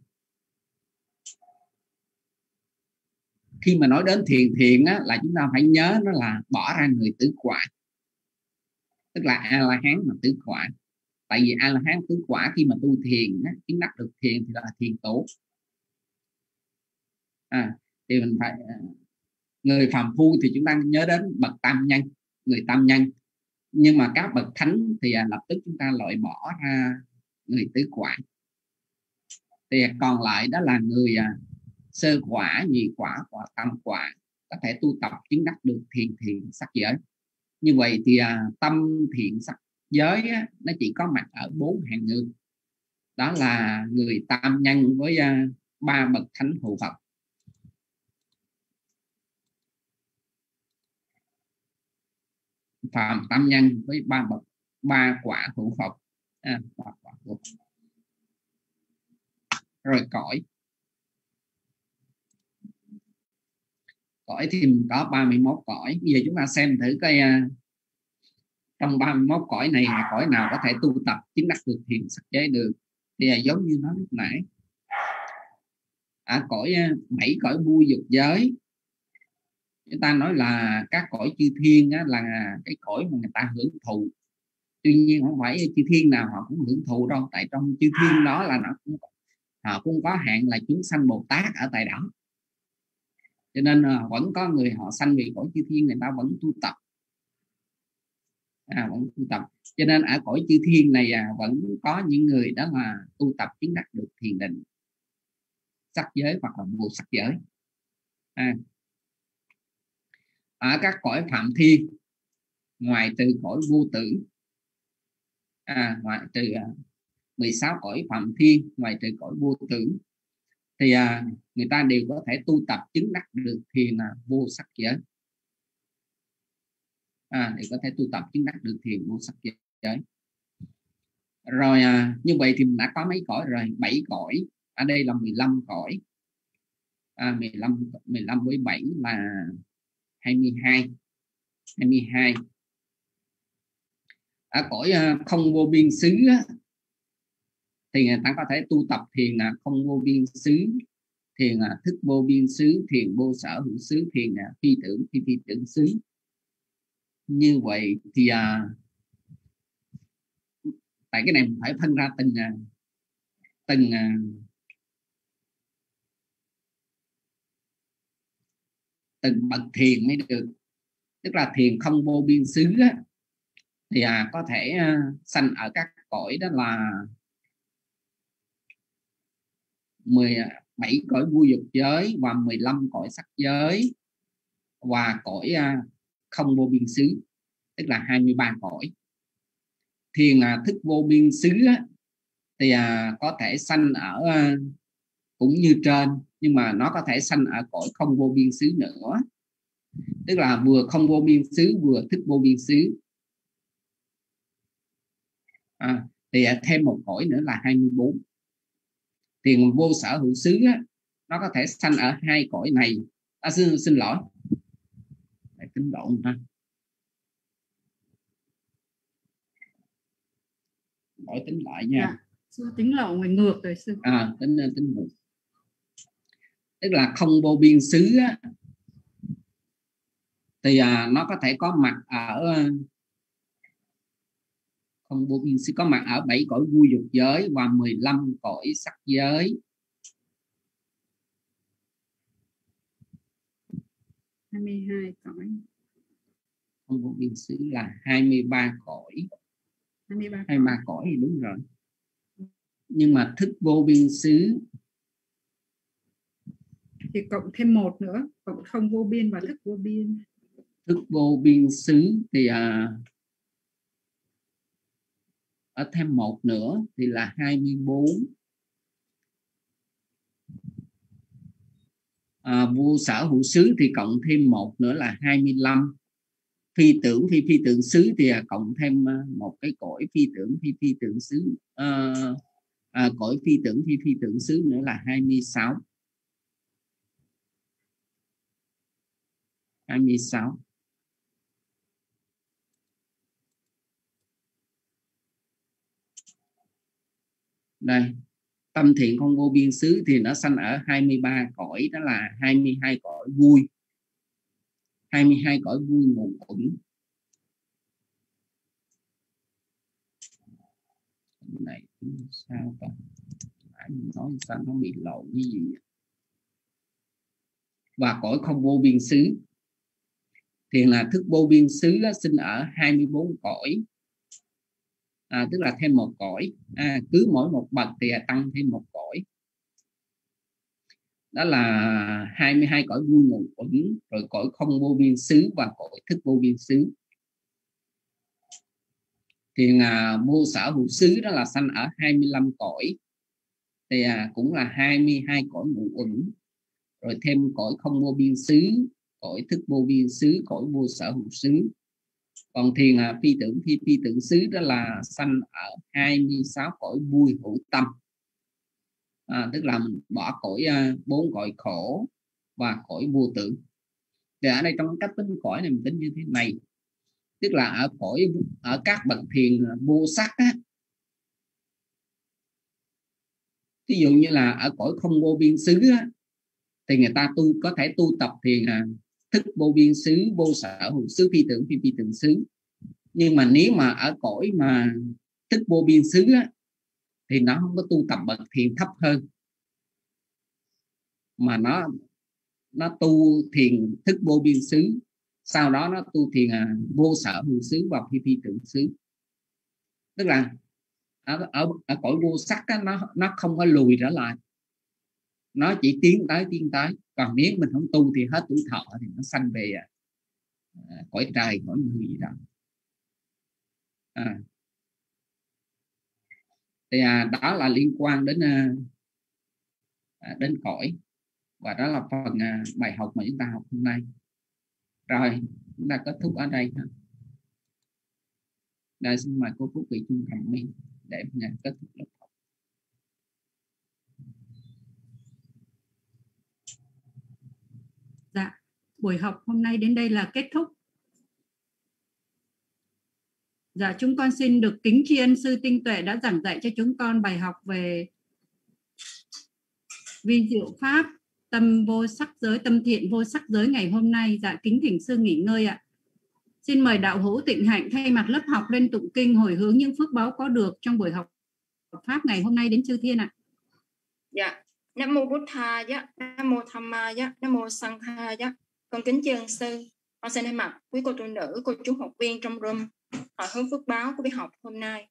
Khi mà nói đến thiền thiện á, là chúng ta phải nhớ nó là bỏ ra người tứ quả, tức là A La Hán mà tứ quả. Tại vì A La Hán tứ quả khi mà tu thiền á, chứng đắc được thiền thì là thiền tổ. À, thì mình phải người phàm phu thì chúng ta nhớ đến bậc tam nhân, người tam nhân. Nhưng mà các bậc thánh thì à, lập tức chúng ta loại bỏ ra người tứ quả. Thì còn lại đó là người à, sơ quả, nhị quả, quả tam quả, có thể tu tập chứng đắc được thiền thiện sắc giới. Như vậy thì à, tâm thiện sắc giới á, nó chỉ có mặt ở bốn hạng người, đó là người tam nhân với à, ba bậc thánh hộ Phật. Phạm tam nhân với ba bậc ba quả hộ Phật, à, ba quả hộ Phật. Rồi cõi cõi thì mình có ba mươi mốt cõi. Bây giờ chúng ta xem thử coi uh, trong ba mươi mốt cõi này là cõi nào có thể tu tập chứng đắc được thiền sắc giới được. Thì uh, giống như nói lúc nãy, ở à, cõi uh, bảy cõi vui dục giới, chúng ta nói là các cõi chư thiên á, là cái cõi mà người ta hưởng thụ. Tuy nhiên không phải chư thiên nào họ cũng hưởng thụ đâu, tại trong chư thiên đó là nó cũng, họ cũng có hạn là chúng sanh Bồ Tát ở tại đó, cho nên uh, vẫn có người họ sanh về cõi chư thiên, người ta vẫn tu tập, à, vẫn tu tập. Cho nên ở cõi chư thiên này à, vẫn có những người đó là tu tập chứng đắc được thiền định sắc giới hoặc là vô sắc giới. À, ở các cõi phạm thiên, ngoài từ cõi vô tử, à, ngoài từ uh, mười sáu cõi phạm thiên, ngoài trừ cõi vô tử, thì à, người ta đều có thể tu tập chứng đắc được thiền là vô sắc giới, à, để có thể tu tập chứng đắc được thiền vô sắc giới. Rồi à, như vậy thì mình đã có mấy cõi rồi? Bảy cõi, ở đây là mười lăm cõi. à, mười lăm mười lăm với bảy là hai mươi hai hai mươi hai. Ở cõi không vô biên xứ á, thì người ta có thể tu tập thiền không vô biên xứ, thiền thức vô biên xứ, thiền vô sở hữu xứ, thiền phi tưởng phi phi tưởng xứ. Như vậy thì à, tại cái này mình phải phân ra từng từng từng bậc thiền mới được. Tức là thiền không vô biên xứ á, thì à, có thể à, sanh ở các cõi đó là mười bảy cõi vui dục giới và mười lăm cõi sắc giới và cõi à, không vô biên xứ, tức là hai mươi ba cõi. Thiền à, thức vô biên xứ á, thì à, có thể sanh ở à, cũng như trên, nhưng mà nó có thể sanh ở cõi không vô biên xứ nữa, tức là vừa không vô biên xứ vừa thức vô biên xứ. À, thì à, thêm một cõi nữa là hai mươi bốn. Thiền vô sở hữu xứ á, nó có thể sanh ở hai cõi này. À, xin, xin lỗi, để tính lộn ha, đổi tính lại nha. À, sư tính lộn người ngược rồi sư. À, tính tính ngược. Tức là không vô biên xứ á, thì à, nó có thể có mặt ở không vô biên xứ, có mặt ở bảy cõi vui dục giới và mười lăm cõi sắc giới. hai mươi hai cõi. Không vô biên xứ là hai mươi ba cõi. hai mươi ba, hai mươi ba cõi thì đúng rồi. Nhưng mà thức vô biên xứ thì cộng thêm một nữa, cộng không vô biên và thức vô biên. Thức vô biên xứ thì à, ở thêm một nữa thì là hai mươi bốn. À, vô sở hữu xứ thì cộng thêm một nữa là hai mươi lăm. Phi tưởng phi phi tưởng xứ thì à, cộng thêm một cái cõi phi tưởng phi phi tưởng xứ, à, à, cõi phi tưởng phi phi tưởng xứ nữa là hai mươi sáu. hai mươi sáu. Đây, tâm thiện không vô biên xứ thì nó sanh ở hai mươi ba cõi, đó là hai mươi hai cõi vui, hai mươi hai cõi vui ngụ uẩn. Này sao ta, nói sao nó bị lộn cái gì vậy? Và cõi không vô biên xứ thì là thức vô biên xứ sinh ở hai mươi bốn cõi, à, tức là thêm một cõi, à, cứ mỗi một bậc thì tăng thêm một cõi, đó là hai mươi hai cõi vui ngụ uẩn, rồi cõi không vô biên xứ và cõi thức vô biên xứ. Thì à, vô sở hữu xứ đó là sanh ở hai mươi lăm cõi, thì à, cũng là hai mươi hai cõi ngụ uẩn, rồi thêm cõi không vô biên xứ, cõi thức vô biên xứ, cõi vô sở hữu xứ. Còn thiền à, phi tưởng phi phi tưởng xứ đó là sanh ở hai mươi sáu cõi vui hữu tâm, à, tức là mình bỏ cõi bốn uh, cõi khổ và cõi vô tưởng. Thì ở đây trong cách tính cõi này mình tính như thế này, tức là ở cõi ở các bậc thiền vô sắc á, ví dụ như là ở cõi không vô biên xứ á, thì người ta tu có thể tu tập thiền à, thức vô biên xứ, vô sở hữu xứ, phi tưởng phi phi tưởng xứ. Nhưng mà nếu mà ở cõi mà thức vô biên xứ á, thì nó không có tu tập bậc thiền thấp hơn, mà nó nó tu thiền thức vô biên xứ, sau đó nó tu thiền à, vô sở hữu xứ và phi phi tưởng xứ. Tức là ở, ở, ở cõi vô sắc á, nó nó không có lùi trở lại, nó chỉ tiến tới tiến tới. Còn nếu mình không tu thì hết tuổi thọ thì nó sanh về à, cõi trời, cõi người gì đó. À. Thì à, đó là liên quan đến à, đến cõi, và đó là phần à, bài học mà chúng ta học hôm nay. Rồi chúng ta kết thúc ở đây ha. Đây, xin mời cô Phúc Vị Trung Thành Minh để kết thúc lớp học. buổi học hôm nay đến đây là kết thúc. Dạ, chúng con xin được kính tri ân sư Tinh Tuệ đã giảng dạy cho chúng con bài học về vi diệu pháp tâm vô sắc giới, tâm thiện vô sắc giới ngày hôm nay. Dạ, kính thỉnh sư nghỉ ngơi ạ. Xin mời đạo hữu Tịnh Hạnh thay mặt lớp học lên tụng kinh hồi hướng những phước báu có được trong buổi học pháp ngày hôm nay đến chư thiên ạ. Dạ, Nam mô Bụt Thầy, Nam mô Tham Ma, Nam mô Sang Tha. Con kính chư ân sư. Con xin thay mặt quý cô tu nữ, cô chú học viên trong room hồi hướng phước báo của buổi học hôm nay.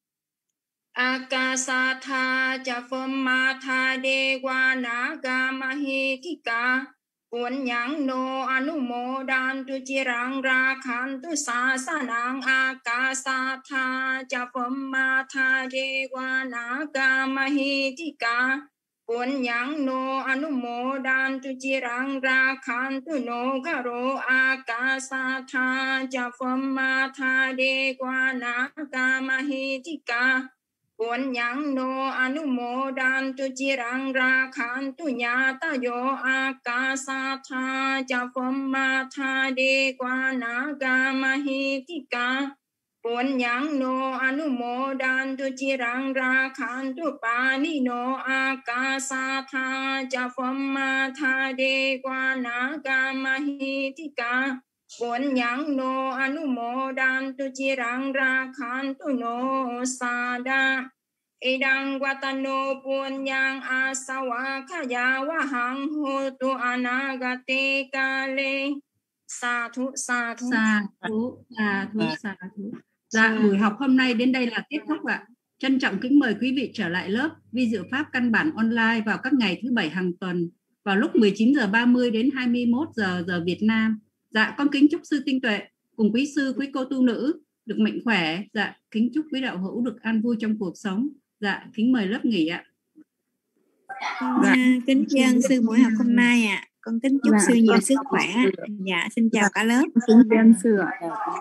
Akasatha Japhammatha Dewana Mahitika Punyang no anumodantu chirang rakhantu sasanang Akasatha Japhammatha Dewana Mahitika Punyang no anumodantu chirang rakhantu no karo Akasatha Japhammatha Dewana Mahitika Punyang no anumodantu chirang rakhantu nyata yo Akasatha Japhammatha Dewana Mahitika Punyang no anumodantu chirang rakhantu pani no Akasatha Japhammatha Dewana Mahitika Punyang no anumodantu chirang rakhantu no sada Idang watano punyang asawa kaya wahang hotu anagate kale. Sa thu, sa thu. Sa thu, sa thu, sa thu. Dạ, buổi học hôm nay đến đây là kết thúc ạ. Trân trọng kính mời quý vị trở lại lớp vi diệu pháp căn bản online vào các ngày thứ bảy hàng tuần vào lúc mười chín giờ ba mươi đến hai mươi mốt giờ giờ Việt Nam. Dạ, con kính chúc sư Tinh Tuệ cùng quý sư, quý cô tu nữ được mạnh khỏe. Dạ, kính chúc quý đạo hữu được an vui trong cuộc sống. Dạ, kính mời lớp nghỉ ạ. Con dạ. kính tri ân sư buổi học hôm nay ạ. À. Con kính chúc dạ, sư nhiều sức khỏe. Dạ, xin chào dạ. cả lớp. Kính tri ân sư ạ.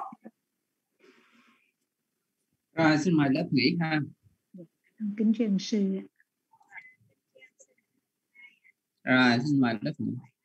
Rồi, xin mời lớp nghỉ ha. Kính tri ân sư. Rồi, xin mời lớp nghỉ.